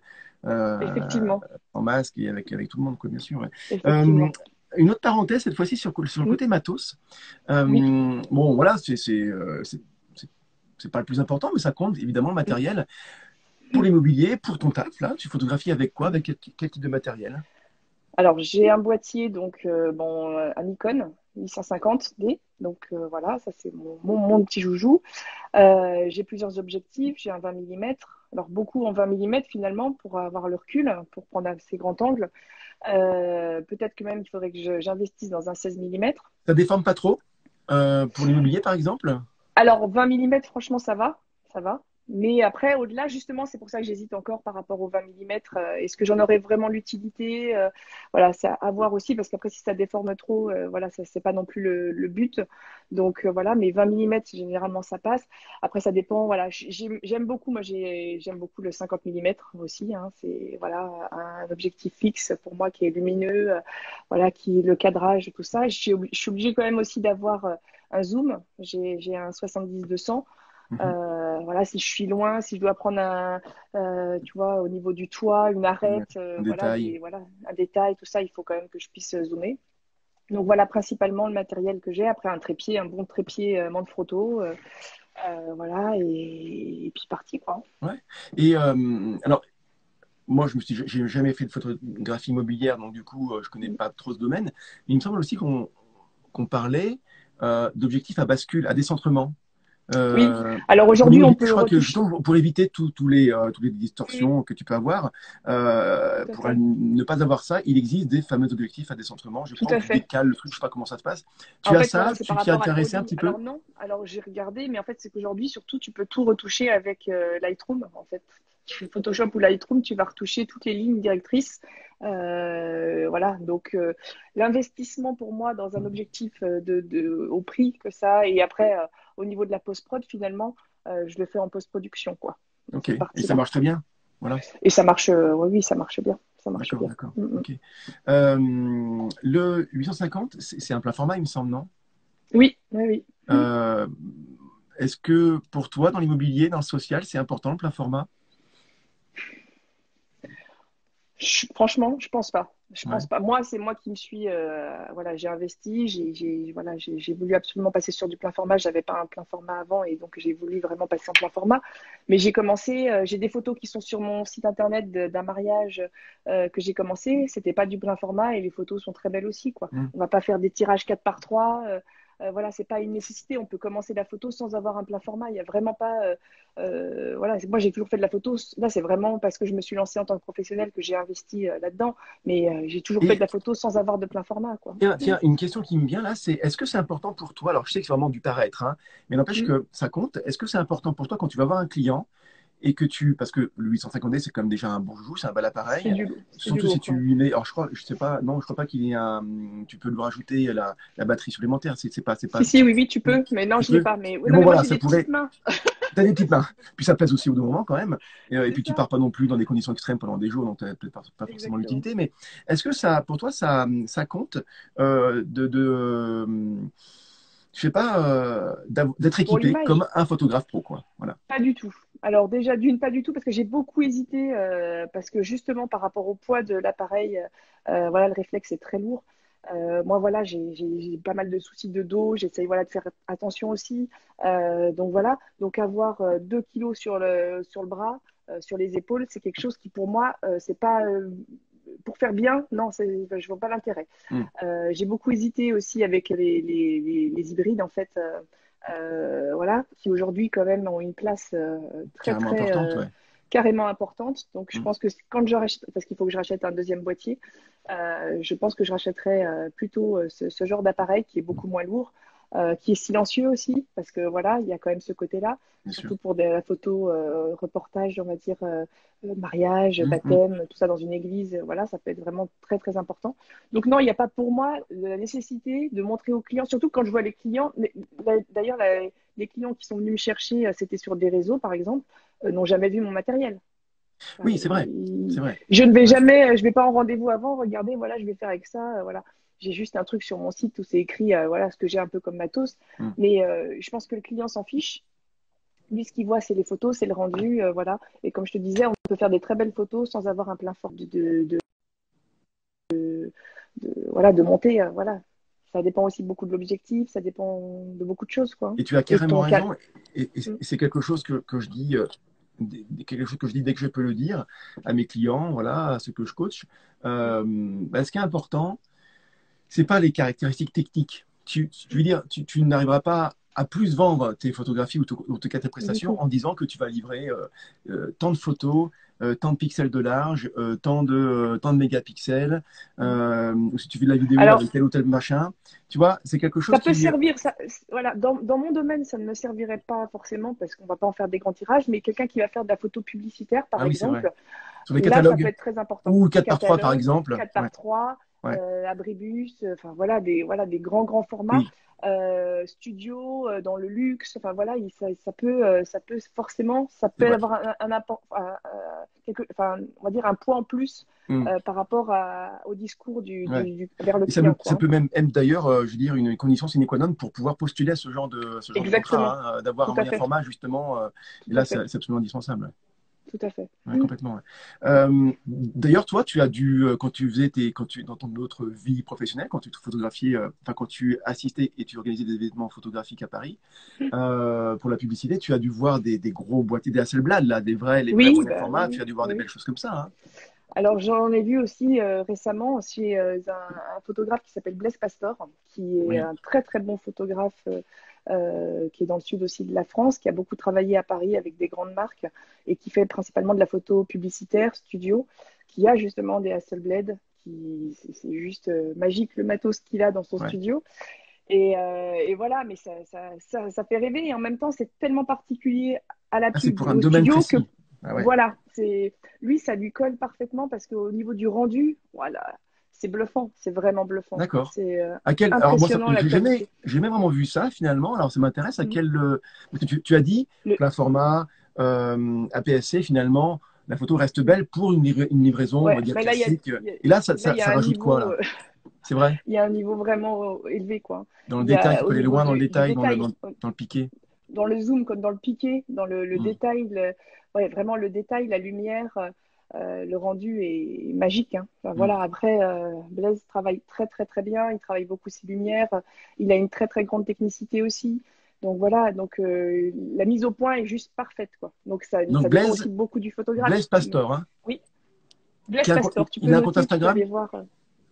euh, Effectivement. en masque et avec, avec tout le monde, quoi, bien sûr. Ouais. Euh, Effectivement. une autre parenthèse, cette fois-ci sur, sur le Mm. côté matos. Euh, Oui. bon, voilà, c'est c'est, euh, c'est- c'est- c'est pas le plus important, mais ça compte évidemment le Mm. matériel. Pour l'immobilier, pour ton taf, là, tu photographies avec quoi? Mm. Avec quel, quel type de matériel? Alors, j'ai un boîtier, donc, euh, bon, euh, un Nikon huit cent cinquante D. Donc, euh, voilà, ça, c'est mon, mon, mon petit joujou. Euh, j'ai plusieurs objectifs. J'ai un vingt millimètres. Alors, beaucoup en vingt millimètres, finalement, pour avoir le recul, pour prendre assez grand angle. Euh, peut-être que même, il faudrait que je- j'investisse dans un seize millimètres. Ça déforme pas trop euh, pour l'immobilier, par exemple? Alors, vingt millimètres, franchement, ça va. Ça va. Mais après, au-delà, justement, c'est pour ça que j'hésite encore par rapport aux vingt millimètres. Euh, est-ce que j'en aurais vraiment l'utilité? Euh, Voilà, c'est à voir aussi, parce qu'après, si ça déforme trop, euh, voilà, ça, c'est pas non plus le, le but. Donc, euh, voilà, mais vingt millimètres, généralement, ça passe. Après, ça dépend. Voilà, J'ai- j'aime beaucoup, moi, j'ai- j'aime beaucoup le cinquante millimètres aussi. Hein. C'est, voilà, un objectif fixe pour moi qui est lumineux, euh, voilà, qui le cadrage, tout ça. Je suis, obli- je suis obligée quand même aussi d'avoir euh, un zoom. J'ai, j'ai un soixante-dix deux cents. Mhm. Euh, voilà, si je suis loin, si je dois prendre un, euh, tu vois, au niveau du toit, une Ouais. arête, euh, Un voilà, détail. des, voilà, un détail, tout ça, il faut quand même que je puisse euh, zoomer. Donc voilà principalement le matériel que j'ai. Après un trépied, un bon trépied euh, Manfrotto, euh, euh, voilà, et, et puis parti quoi. Ouais. Et euh, alors, moi, je me suis, j'ai jamais fait de photographie immobilière, donc du coup, euh, je connais pas trop ce domaine. Mais il me semble aussi qu'on qu'on parlait euh, d'objectifs à bascule, à décentrement. Oui. Euh, Alors pour aujourd'hui, on l'immobilier, je peut crois que retoucher. justement pour éviter tous tous les, euh, toutes les Oui, distorsions que tu peux avoir, euh, tout à pour fait. ne pas avoir ça, il existe des fameux objectifs à décentrement. Je Tout crois où à tu fait. décales le truc, je sais pas comment ça se passe. En Tu as fait, ça, voilà, c'est tu par t'y es rapport à, au intéressé un lim- petit peu? Alors non, alors j'ai regardé, mais en fait, c'est qu'aujourd'hui, surtout, tu peux tout retoucher avec euh, Lightroom. En fait, sur Photoshop ou Lightroom, tu vas retoucher toutes les lignes directrices. Euh, voilà, donc euh, l'investissement pour moi dans un objectif euh, de, de- au prix que ça, et après, euh, au niveau de la post-prod, finalement, euh, je le fais en post-production, quoi, dans Ok. cette Et ça partie-là. marche très bien. Voilà. Et ça marche, euh, oui, oui, ça marche bien. Ça marche D'accord, bien. d'accord. Mm, mm. Ok. Euh, le huit cent cinquante, c'est c'est un plein format, il me semble, non? Oui, oui, oui. Mm. Euh, Est-ce que pour toi, dans l'immobilier, dans le social, c'est important le plein format? Je- franchement, je pense pas. Je Ouais. pense pas. Moi, c'est moi qui me suis, euh, voilà, j'ai investi, j'ai, j'ai, voilà, j'ai, j'ai voulu absolument passer sur du plein format. J'avais pas un plein format avant et donc j'ai voulu vraiment passer en plein format. Mais j'ai commencé, euh, j'ai des photos qui sont sur mon site internet de- d'un mariage euh, que j'ai commencé. C'était pas du plein format et les photos sont très belles aussi, quoi. Hmm. On va pas faire des tirages quatre par trois. Euh, euh, voilà, c'est pas une nécessité. On peut commencer la photo sans avoir un plein format. Il y a vraiment pas. euh, euh, voilà, moi j'ai toujours fait de la photo. Là, c'est vraiment parce que je me suis lancée en tant que professionnelle que j'ai investi euh, là-dedans. Mais euh, j'ai toujours fait de Et la photo sans avoir de plein format, quoi. tiens, Mm. tiens, une question qui me vient là, c'est est-ce que c'est important pour toi? Alors, je sais que c'est vraiment du paraître, hein, mais n'empêche Mm. que ça compte. Est-ce que c'est important pour toi quand tu vas voir un client et que tu, parce que le huit cent cinquante D c'est comme déjà un bon joujou, c'est un bel C'est appareil, du, c'est du surtout si lourd, tu quoi. lui mets, alors je crois, je sais pas, non, je crois pas qu'il y ait un, tu peux lui rajouter la, la batterie supplémentaire, c'est c'est pas, c'est Si, pas, si, oui, oui, tu peux, mais non, tu je l'ai peux, pas. Mais mais non, bon mais moi voilà, j'ai ça des petites pourrait, mains. t'as des petites mains, puis ça pèse aussi au bout d'un moment quand même, et, euh, et C'est puis tu ça, pars pas non plus dans des conditions extrêmes pendant des jours, donc t'as peut-être pas, pas forcément exactement. l'utilité, mais est-ce que ça, pour toi, ça, ça compte euh, de, de euh, je sais pas, euh, d'av- d'être Pour équipé l'image, comme un photographe pro, quoi. Voilà. pas du tout. Alors déjà, d'une, pas du tout, parce que j'ai beaucoup hésité, euh, parce que justement, par rapport au poids de l'appareil, euh, voilà, le réflexe est très lourd. Euh, moi, voilà, j'ai j'ai- j'ai pas mal de soucis de dos, j'essaye voilà, de faire attention aussi. Euh, donc voilà, donc avoir euh, deux kilos sur le, sur le bras, euh, sur les épaules, c'est quelque chose qui pour moi, euh, c'est pas... euh, pour faire bien, non, c'est- je vois pas l'intérêt. Hmm. Euh, j'ai beaucoup hésité aussi avec les, les, les- les hybrides, en fait, euh, euh, voilà, qui aujourd'hui quand même ont une place euh, très Carrément très importante, euh, ouais. carrément importante. Donc je Hmm. pense que quand je rachète, parce qu'il faut que je rachète un deuxième boîtier, euh, je pense que je rachèterai euh, plutôt euh, ce, ce genre d'appareil qui est beaucoup moins lourd, euh, qui est silencieux aussi, parce que voilà, il y a quand même ce côté-là, Bien sûr. surtout pour de la photo euh, reportage, on va dire euh, euh, mariage, Hmm, hmm. baptême, tout ça dans une église, euh, voilà, ça peut être vraiment très très important. Donc non, il n'y a pas pour moi la nécessité de montrer aux clients, surtout quand je vois les clients, mais d'ailleurs la- les clients qui sont venus me chercher, euh, c'était sur des réseaux par exemple, euh, n'ont jamais vu mon matériel. Enfin, Oui, c'est vrai. ils- C'est vrai. je ne vais Ouais. jamais, je vais pas en rendez-vous avant, regardez, voilà, je vais faire avec ça, euh, voilà. J'ai juste un truc sur mon site où c'est écrit, euh, voilà, ce que j'ai un peu comme matos. Hmm. Mais euh, je pense que le client s'en fiche. Lui, ce qu'il voit, c'est les photos, c'est le rendu, euh, voilà. Et comme je te disais, on peut faire des très belles photos sans avoir un plein fort de, de, de, de- voilà, de monter, euh, voilà. Ça dépend aussi beaucoup de l'objectif, ça dépend de beaucoup de choses, quoi. Et tu as Et carrément ton cas. raison. Et, et c'est quelque chose que, que je dis, euh, d- quelque chose que je dis dès que je peux le dire à mes clients, voilà, à ceux que je coach. Euh, bah, ce qui est important, c'est pas les caractéristiques techniques. Tu, tu veux dire, tu, tu n'arriveras pas à plus vendre tes photographies ou, te- ou en tout cas tes Du prestations tout. en disant que tu vas livrer euh, euh, tant de photos, euh, tant de pixels de large, euh, tant de, euh, tant de mégapixels, euh, ou si tu fais de la vidéo Alors, avec tel ou tel machin. Tu vois, c'est quelque chose ça peut qui, servir, ça, voilà, dans, dans mon domaine, ça ne me servirait pas forcément parce qu'on ne va pas en faire des grands tirages, mais quelqu'un qui va faire de la photo publicitaire, par ah oui, c'est vrai. exemple, Sur les là, ça peut catalogues, être très important. ou quatre par trois par Catalogue, exemple. quatre Ouais, par trois, ouais, euh, abribus, euh, enfin voilà des, voilà, des grands, grands formats. oui. Euh, studio, euh, dans le luxe, enfin voilà, il- ça, ça peut, euh, ça peut forcément, ça C'est peut vrai. avoir un, un apport, un- un- quelque- enfin, on va dire un poids en plus Hmm. euh, par rapport à- au discours du, Ouais. du, du- vers le Et ça, client, me- ça quoi. peut même être d'ailleurs, euh, je veux dire, une condition sine qua non pour pouvoir postuler à ce genre de, ce genre de Exactement, contrat, hein, euh, d'avoir tout un à moyen fait, format justement. euh, et tout à là, c'est fait, c'est absolument indispensable. tout à fait. Ouais, Mm. complètement. Ouais. Euh, d'ailleurs, toi, tu as dû, euh, quand tu faisais tes, quand tu, dans ton autre vie professionnelle, quand tu te photographiais, euh, enfin, quand tu assistais et tu organisais des événements photographiques à Paris, euh, pour la publicité, tu as dû voir des, des gros boîtiers, des Hasselblad, là, des vrais, les vrais Oui, moyens bah format. Tu oui, as dû voir des oui. belles choses comme ça, hein. Alors j'en ai vu aussi euh, récemment chez euh, un, un photographe qui s'appelle Blaise Pastor, qui est Oui, un très très bon photographe euh, euh, qui est dans le sud aussi de la France, qui a beaucoup travaillé à Paris avec des grandes marques et qui fait principalement de la photo publicitaire, studio, qui a justement des Hasselblad, qui c'est c'est juste euh, magique le matos qu'il a dans son ouais. studio. Et, euh, et voilà, mais ça, ça, ça, ça fait rêver et en même temps c'est tellement particulier à la Ah, c'est pub pour et un au domaine studio que précis. Ah ouais. voilà, c'est lui, ça lui colle parfaitement parce qu'au niveau du rendu, voilà, c'est bluffant, c'est vraiment bluffant. D'accord. C'est euh, À quel, alors moi, ça- impressionnant la j'ai jamais, qualité. j'ai jamais vraiment vu ça finalement. Alors ça m'intéresse à Mm. quel, euh, parce que tu, tu as dit Le, plein format, euh, A P S C finalement, la photo reste mm. belle pour une, livra- une livraison, on Ouais, va dire mais là il y a, classique. il y a- Et là, ça, là ça, il y a ça un rajoute quoi niveau, là? euh, C'est vrai? il y a un niveau vraiment euh, élevé quoi. Dans le Il y détail, tu a peux au aller niveau loin dans le du, du détail, dans le, détail, dans, dans le piqué. dans le zoom comme dans le piqué, dans le, le Hmm. détail, le- ouais, vraiment le détail, la lumière, euh, euh, le rendu est magique, hein. Enfin, Hmm. voilà, après, euh, Blaise travaille très très très bien, il travaille beaucoup ses lumières, il a une très très grande technicité aussi. Donc voilà, donc euh, la mise au point est juste parfaite, quoi. Donc ça, Donc ça dépend Blaise, aussi beaucoup du photographe. Blaise Mais Pastor, hein, oui, Blaise qui a un, compte- Pastor, tu peux il a un compte noter, tu peux Instagram? aller voir. euh,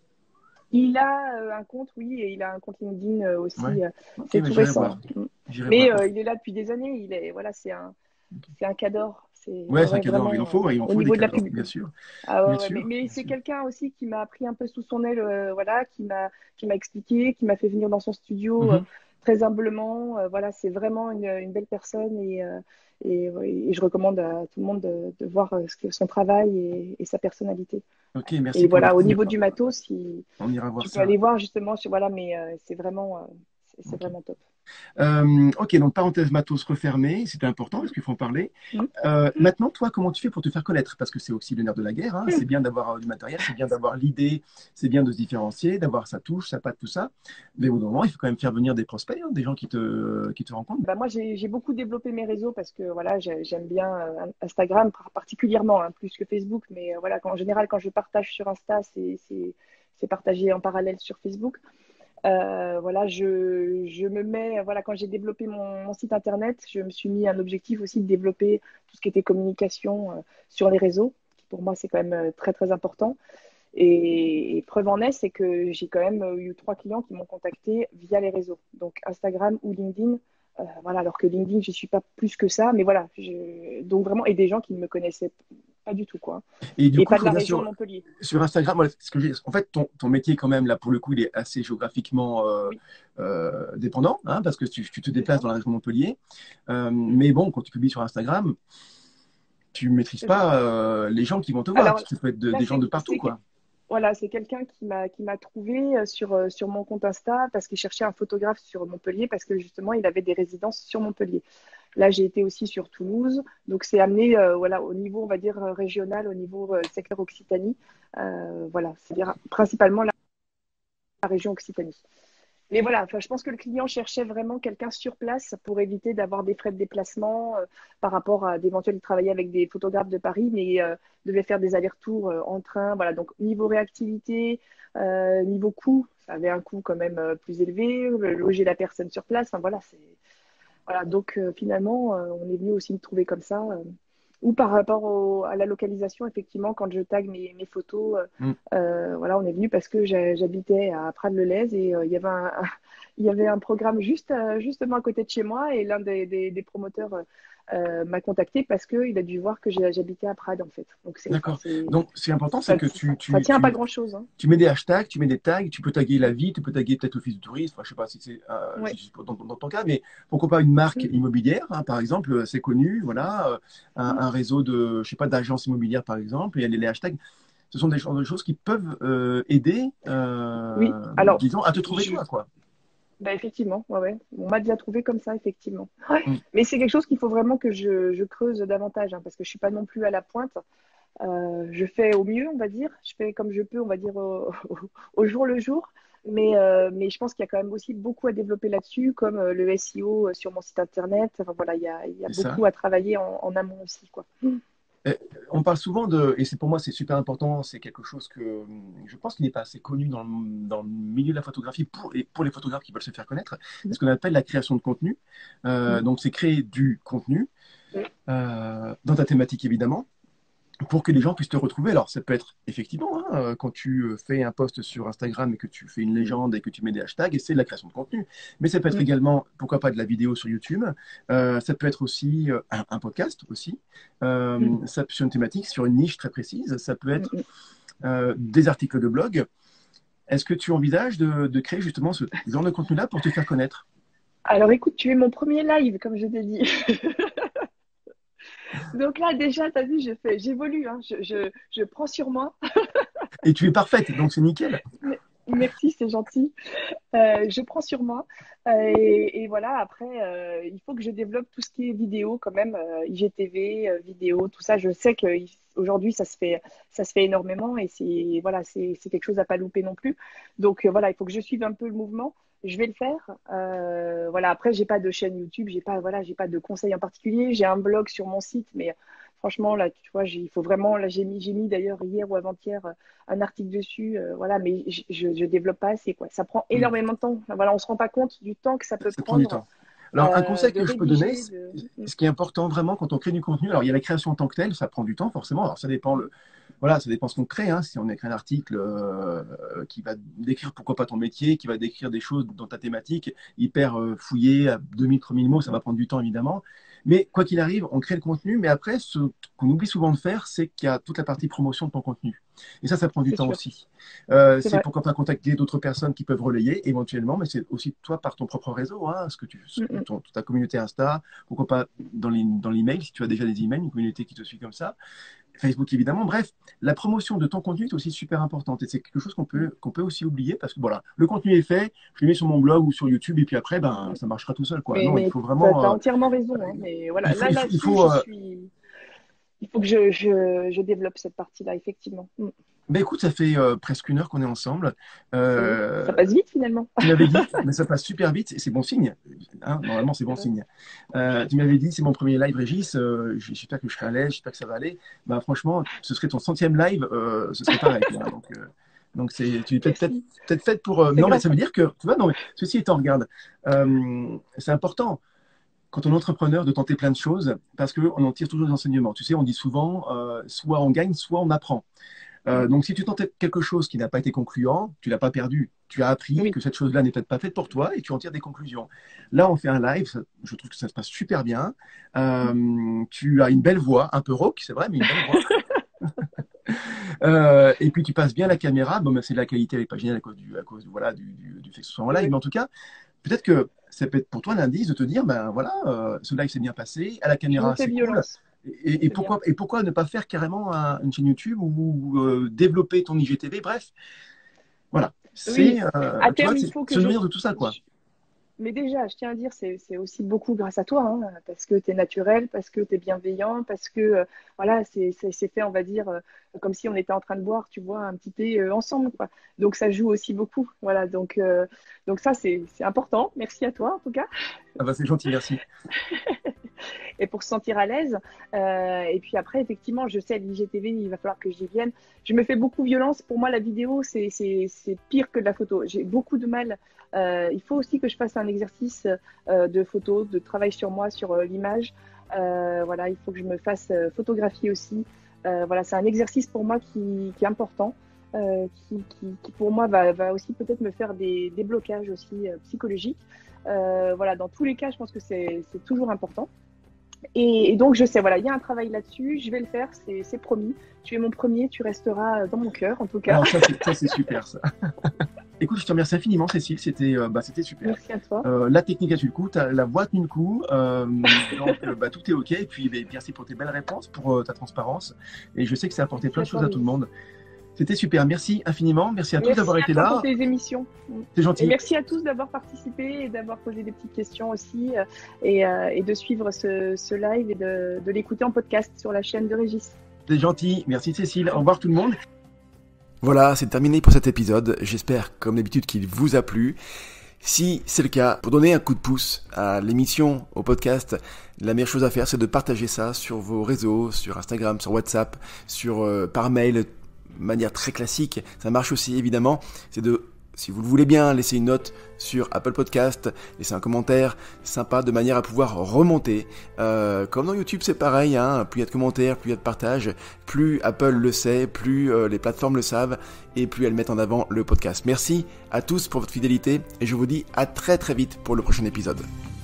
Il a euh, un compte, oui, et il a un compte LinkedIn euh, Ouais. aussi. euh, Ok, c'est mais tout j'irai récent. voir. Mm. J'irai voir. Mais euh, il est là depuis des années. Il est, voilà, c'est un, Ok. c'est un cador. C'est Ouais, ouais, c'est un ouais, cadre. Il en vraiment euh, faut, il en au faut des niveau de la cadres, pub. bien sûr, Ah bien ouais, ouais, mais, sûr, mais bien c'est sûr. quelqu'un aussi qui m'a pris un peu sous son aile, euh, voilà, qui m'a qui m'a expliqué, qui m'a fait venir dans son studio euh, Mhm. très humblement. Euh, voilà, c'est vraiment une, une belle personne et, euh, et, et je recommande à tout le monde de, de voir euh, ce que- son travail et, et sa personnalité. Ok, merci Et pour voilà, au l'info. niveau du matos, si, On ira voir tu peux ça. aller voir justement, sur, voilà, mais euh, c'est vraiment, euh, c'est c'est Ok. vraiment top. Euh, ok, donc parenthèse matos refermée, c'était important parce qu'il faut en parler. Mm. Euh, maintenant, toi, comment tu fais pour te faire connaître? Parce que c'est aussi le nerf de la guerre, hein. C'est bien d'avoir euh, du matériel, c'est bien d'avoir l'idée, c'est bien de se différencier, d'avoir sa touche, sa patte, tout ça. Mais au bout d'un moment, il faut quand même faire venir des prospects, hein, des gens qui te, qui te rencontrent. Bah, moi, j'ai j'ai beaucoup développé mes réseaux parce que voilà, j'ai- j'aime bien euh, Instagram par- particulièrement, hein, plus que Facebook. Mais euh, voilà, quand, en général, quand je partage sur Insta, c'est c'est- c'est partagé en parallèle sur Facebook. Euh, voilà, je, je me mets, voilà, quand j'ai développé mon, mon site internet, je me suis mis un objectif aussi de développer tout ce qui était communication euh, sur les réseaux, qui pour moi c'est quand même euh, très très important. Et, et preuve en est, c'est que j'ai quand même eu trois clients qui m'ont contacté via les réseaux, donc Instagram ou LinkedIn. Euh, voilà, alors que LinkedIn, je suis pas plus que ça, mais voilà, je- donc vraiment, et des gens qui ne me connaissaient pas du tout, quoi, Et du et coup, pas je de la reviens région de sur, Montpellier. sur Instagram. Voilà, ce que j'ai- en fait, ton, ton métier, quand même, là, pour le coup, il est assez géographiquement euh, Oui, euh, dépendant, hein, parce que tu, tu te c'est déplaces ça, dans la région de Montpellier. Euh, mais bon, quand tu publies sur Instagram, tu maîtrises c'est ça. pas euh, les gens qui vont te voir, Alors parce que ça peut être de- là, des gens de c'est partout, c'est quoi. voilà, c'est quelqu'un qui m'a qui m'a trouvé euh, sur, euh, sur mon compte Insta parce qu'il cherchait un photographe sur Montpellier parce que justement il avait des résidences sur Montpellier. Là, j'ai été aussi sur Toulouse, donc c'est amené euh, voilà au niveau on va dire euh, régional, au niveau euh, secteur Occitanie. Euh, voilà, c'est-à-dire principalement la, la région Occitanie. Mais voilà, enfin, je pense que le client cherchait vraiment quelqu'un sur place pour éviter d'avoir des frais de déplacement euh, par rapport à d'éventuels travailler avec des photographes de Paris, mais euh, devait faire des allers-retours euh, en train. Voilà, donc niveau réactivité, euh, niveau coût, ça avait un coût quand même euh, plus élevé, loger la personne sur place. Enfin, voilà, c'est voilà. Donc euh, finalement, euh, on est venu aussi me trouver comme ça. euh, ou par rapport au- à la localisation, effectivement, quand je tag mes, mes photos, euh, Mm. euh, voilà, on est venu parce que j'ai- j'habitais à Prades-le-Lez et euh, il y avait un, il y avait un programme juste, euh, justement à côté de chez moi et l'un des, des- des promoteurs euh, euh, m'a contacté parce qu'il a dû voir que j'ai- j'habitais à Prades, en fait. Donc, c'est, enfin, D'accord. c'est, Donc, c'est important, c'est ça, que ça, tu, ça tu, tient à pas tu, grand-chose, hein. tu mets des hashtags, tu mets des tags, tu peux taguer la vie, tu peux taguer peut-être l'office de tourisme, enfin, je sais pas si c'est euh, Ouais. si c'est dans, dans ton cas, mais pourquoi pas une marque immobilière, hein, par exemple, euh, c'est connu, voilà, euh, un, un réseau de, je sais pas, d'agences immobilières, par exemple, et il y a les, les hashtags. Ce sont des, choses des choses qui peuvent euh, aider, Oui, euh, alors, disons, à te trouver je, toi, quoi. bah, effectivement, ouais, ouais. On m'a déjà trouvé comme ça, effectivement. Ouais. Mm. Mais c'est quelque chose qu'il faut vraiment que je, je creuse davantage, hein, parce que je suis pas non plus à la pointe. Euh, je fais au mieux, on va dire. Je fais comme je peux, on va dire, au, au- au jour le jour. Mais, euh, mais je pense qu'il y a quand même aussi beaucoup à développer là-dessus, comme euh, le S E O sur mon site internet. Enfin, voilà, il y a, il y a C'est ça. beaucoup à travailler en, en amont aussi, quoi. Euh, On parle souvent de, et c'est pour moi c'est super important, c'est quelque chose que hum, je pense qu'il n'est pas assez connu dans le, dans le milieu de la photographie pour, et pour les photographes qui veulent se faire connaître, c'est ce qu'on appelle la création de contenu. Euh, donc c'est créer du contenu euh, dans ta thématique évidemment, pour que les gens puissent te retrouver. Alors, ça peut être effectivement, hein, euh, quand tu euh, fais un post sur Instagram et que tu fais une légende et que tu mets des hashtags, et c'est de la création de contenu. Mais ça peut être également, pourquoi pas, de la vidéo sur YouTube. Euh, ça peut être aussi euh, un, un podcast aussi. Euh, ça, sur une thématique, sur une niche très précise. Ça peut être euh, des articles de blog. Est-ce que tu envisages de, de créer justement ce genre de contenu-là pour te faire connaître? Alors écoute, tu es mon premier live, comme je t'ai dit. Donc là, déjà, tu as vu, je fais, j'évolue, hein, je, je, je prends sur moi. Et tu es parfaite, donc c'est nickel. Merci, c'est gentil. Euh, je prends sur moi. Euh, et, et voilà, après, euh, il faut que je développe tout ce qui est vidéo quand même, euh, I G T V, euh, vidéo, tout ça. Je sais qu'aujourd'hui, ça se fait, ça se fait énormément et c'est voilà, c'est c'est quelque chose à pas louper non plus. Donc euh, voilà, il faut que je suive un peu le mouvement. Je vais le faire. Euh, voilà, après, j'ai pas de chaîne YouTube, j'ai pas, voilà, j'ai pas de conseils en particulier. J'ai un blog sur mon site, mais franchement, là, tu vois, j'ai- il faut vraiment, là, j'ai mis, j'ai mis d'ailleurs hier ou avant-hier euh, un article dessus, euh, voilà, mais je, je, je développe pas assez, quoi. Ça prend Hmm. énormément de temps. Voilà, on se rend pas compte du temps que ça peut Ça prend du prendre temps. Alors, un euh, conseil de que je peux donner, rédiger, de. ce qui est important vraiment quand on crée du contenu, alors il y a la création en tant que telle, ça prend du temps forcément. Alors ça dépend le, voilà, ça dépend ce qu'on crée. Hein. Si on écrit un article euh, qui va décrire pourquoi pas ton métier, qui va décrire des choses dans ta thématique, hyper euh, fouillé, à deux mille, trois mille mots, ça va prendre du temps évidemment. Mais quoi qu'il arrive, on crée le contenu. Mais après, ce qu'on oublie souvent de faire, c'est qu'il y a toute la partie promotion de ton contenu. Et ça, ça prend du c'est temps sûr. aussi. Euh, C'est c'est vrai. pourquoi pas contacter d'autres personnes qui peuvent relayer éventuellement, mais c'est aussi toi par ton propre réseau, hein, ce que tu, ce Mm, que mm. ton, ta communauté Insta, pourquoi pas dans l'e- dans l'email, si tu as déjà des emails, une communauté qui te suit comme ça. Facebook évidemment. Bref, la promotion de ton contenu est aussi super importante et c'est quelque chose qu'on peut, qu'on peut aussi oublier parce que voilà, le contenu est fait, je le mets sur mon blog ou sur YouTube et puis après, ben, ça marchera tout seul, quoi. Mais, Non, il mais faut tu as vraiment, euh, entièrement raison, hein. Mais voilà, il faut, là, il faut, il là-dessus, faut je euh, suis. Il faut que je, je, je développe cette partie-là, effectivement. Mm. ben écoute, ça fait euh, presque une heure qu'on est ensemble. C'est, ça Euh, passe vite finalement. Tu m'avais dit, mais ça passe super vite, et c'est bon signe. Hein, normalement, c'est C'est bon vrai. signe. Euh, tu m'avais dit, c'est mon premier live, Régis. Euh, j'espère que je serai à l'aise, j'espère que ça va aller. Bah, franchement, ce serait ton centième live, euh, ce serait pareil, quoi. Donc, euh, donc c'est, tu es peut-être peut-être Merci. peut-être faite pour. Euh, C'est non, mais ça grâce veut à dire que, tu vois, non, mais ceci étant, regarde, euh, c'est important quand on est entrepreneur de tenter plein de choses parce qu'on en tire toujours des enseignements. Tu sais, on dit souvent, euh, soit on gagne, soit on apprend. Euh, Mm. donc, si tu tentes quelque chose qui n'a pas été concluant, tu l'as pas perdu. Tu as appris Oui. que cette chose-là n'est peut-être pas faite pour toi et tu en tires des conclusions. Là, on fait un live, ça- je trouve que ça se passe super bien. Euh, tu as une belle voix, un peu rauque, c'est vrai, mais une belle voix. Euh, et puis tu passes bien la caméra. Bon, ben, c'est la qualité, elle n'est pas géniale à cause du, à cause voilà du, du, du fait que ce soit en live, Oui. mais en tout cas, peut-être que ça peut être pour toi un indice de te dire, ben voilà, euh, ce live s'est bien passé, à la Je me caméra fais c'est cool. violence. Et, et C'est bien. pourquoi, et pourquoi ne pas faire carrément un- une chaîne YouTube ou euh, développer ton I G T V. Bref, voilà, Oui. c'est, euh, À tu vois, terme, il c'est faut que se je, nourrir de tout ça, quoi. je- Mais déjà, je tiens à dire, c'est c'est aussi beaucoup grâce à toi, hein, parce que tu es naturel, parce que tu es bienveillant, parce que euh, voilà, c'est c'est- c'est fait, on va dire, euh, comme si on était en train de boire, tu vois, un petit thé euh, ensemble, quoi. Donc ça joue aussi beaucoup. Voilà, donc, euh, donc ça, c'est c'est important. Merci à toi, en tout cas. Ah bah, c'est gentil, merci. Et pour se sentir à l'aise. Euh, et puis après, effectivement, je sais, l'I G T V, il va falloir que j'y vienne. Je me fais beaucoup violence. Pour moi, la vidéo, c'est c'est- c'est pire que de la photo. J'ai beaucoup de mal. Euh, il faut aussi que je fasse un exercice euh, de photo, de travail sur moi, sur euh, l'image. Euh, voilà, il faut que je me fasse euh, photographier aussi. Euh, voilà, c'est un exercice pour moi qui, qui est important. Euh, qui, qui, qui, pour moi va, va aussi peut-être me faire des déblocages aussi euh, psychologiques. Euh, voilà, dans tous les cas, je pense que c'est c'est toujours important. Et, et donc, je sais, voilà, il y a un travail là-dessus, je vais le faire, c'est c'est promis. Tu es mon premier, tu resteras dans mon cœur, en tout cas. Alors ça, c'est, ça, c'est super, ça. Écoute, je te remercie infiniment, Cécile, c'était euh, bah, c'était super. Merci à toi. Euh, la technique a tenu le coup, t'as- la voix a tenu le coup, euh, donc euh, bah, tout est ok. Et puis, bah, merci pour tes belles réponses, pour euh, ta transparence. Et je sais que ça a apporté Merci plein à de choses toi, à tout le Régis. monde. C'était super, merci infiniment, merci à tous Merci d'avoir à été toi pour là. tes émissions. C'est Et gentil. merci à tous d'avoir participé et d'avoir posé des petites questions aussi euh, et, euh, et de suivre ce, ce live et de, de l'écouter en podcast sur la chaîne de Régis. C'est gentil, merci Cécile. Au revoir tout le monde. Voilà, c'est terminé pour cet épisode. J'espère, comme d'habitude, qu'il vous a plu. Si c'est le cas, pour donner un coup de pouce à l'émission, au podcast, la meilleure chose à faire, c'est de partager ça sur vos réseaux, sur Instagram, sur WhatsApp, sur euh, par mail, de manière très classique. Ça marche aussi, évidemment. C'est de, si vous le voulez bien, laisser une note sur Apple Podcast, laisser un commentaire sympa de manière à pouvoir remonter. Euh, comme dans YouTube, c'est pareil, hein, plus il y a de commentaires, plus il y a de partages, plus Apple le sait, plus euh, les plateformes le savent et plus elles mettent en avant le podcast. Merci à tous pour votre fidélité et je vous dis à très très vite pour le prochain épisode.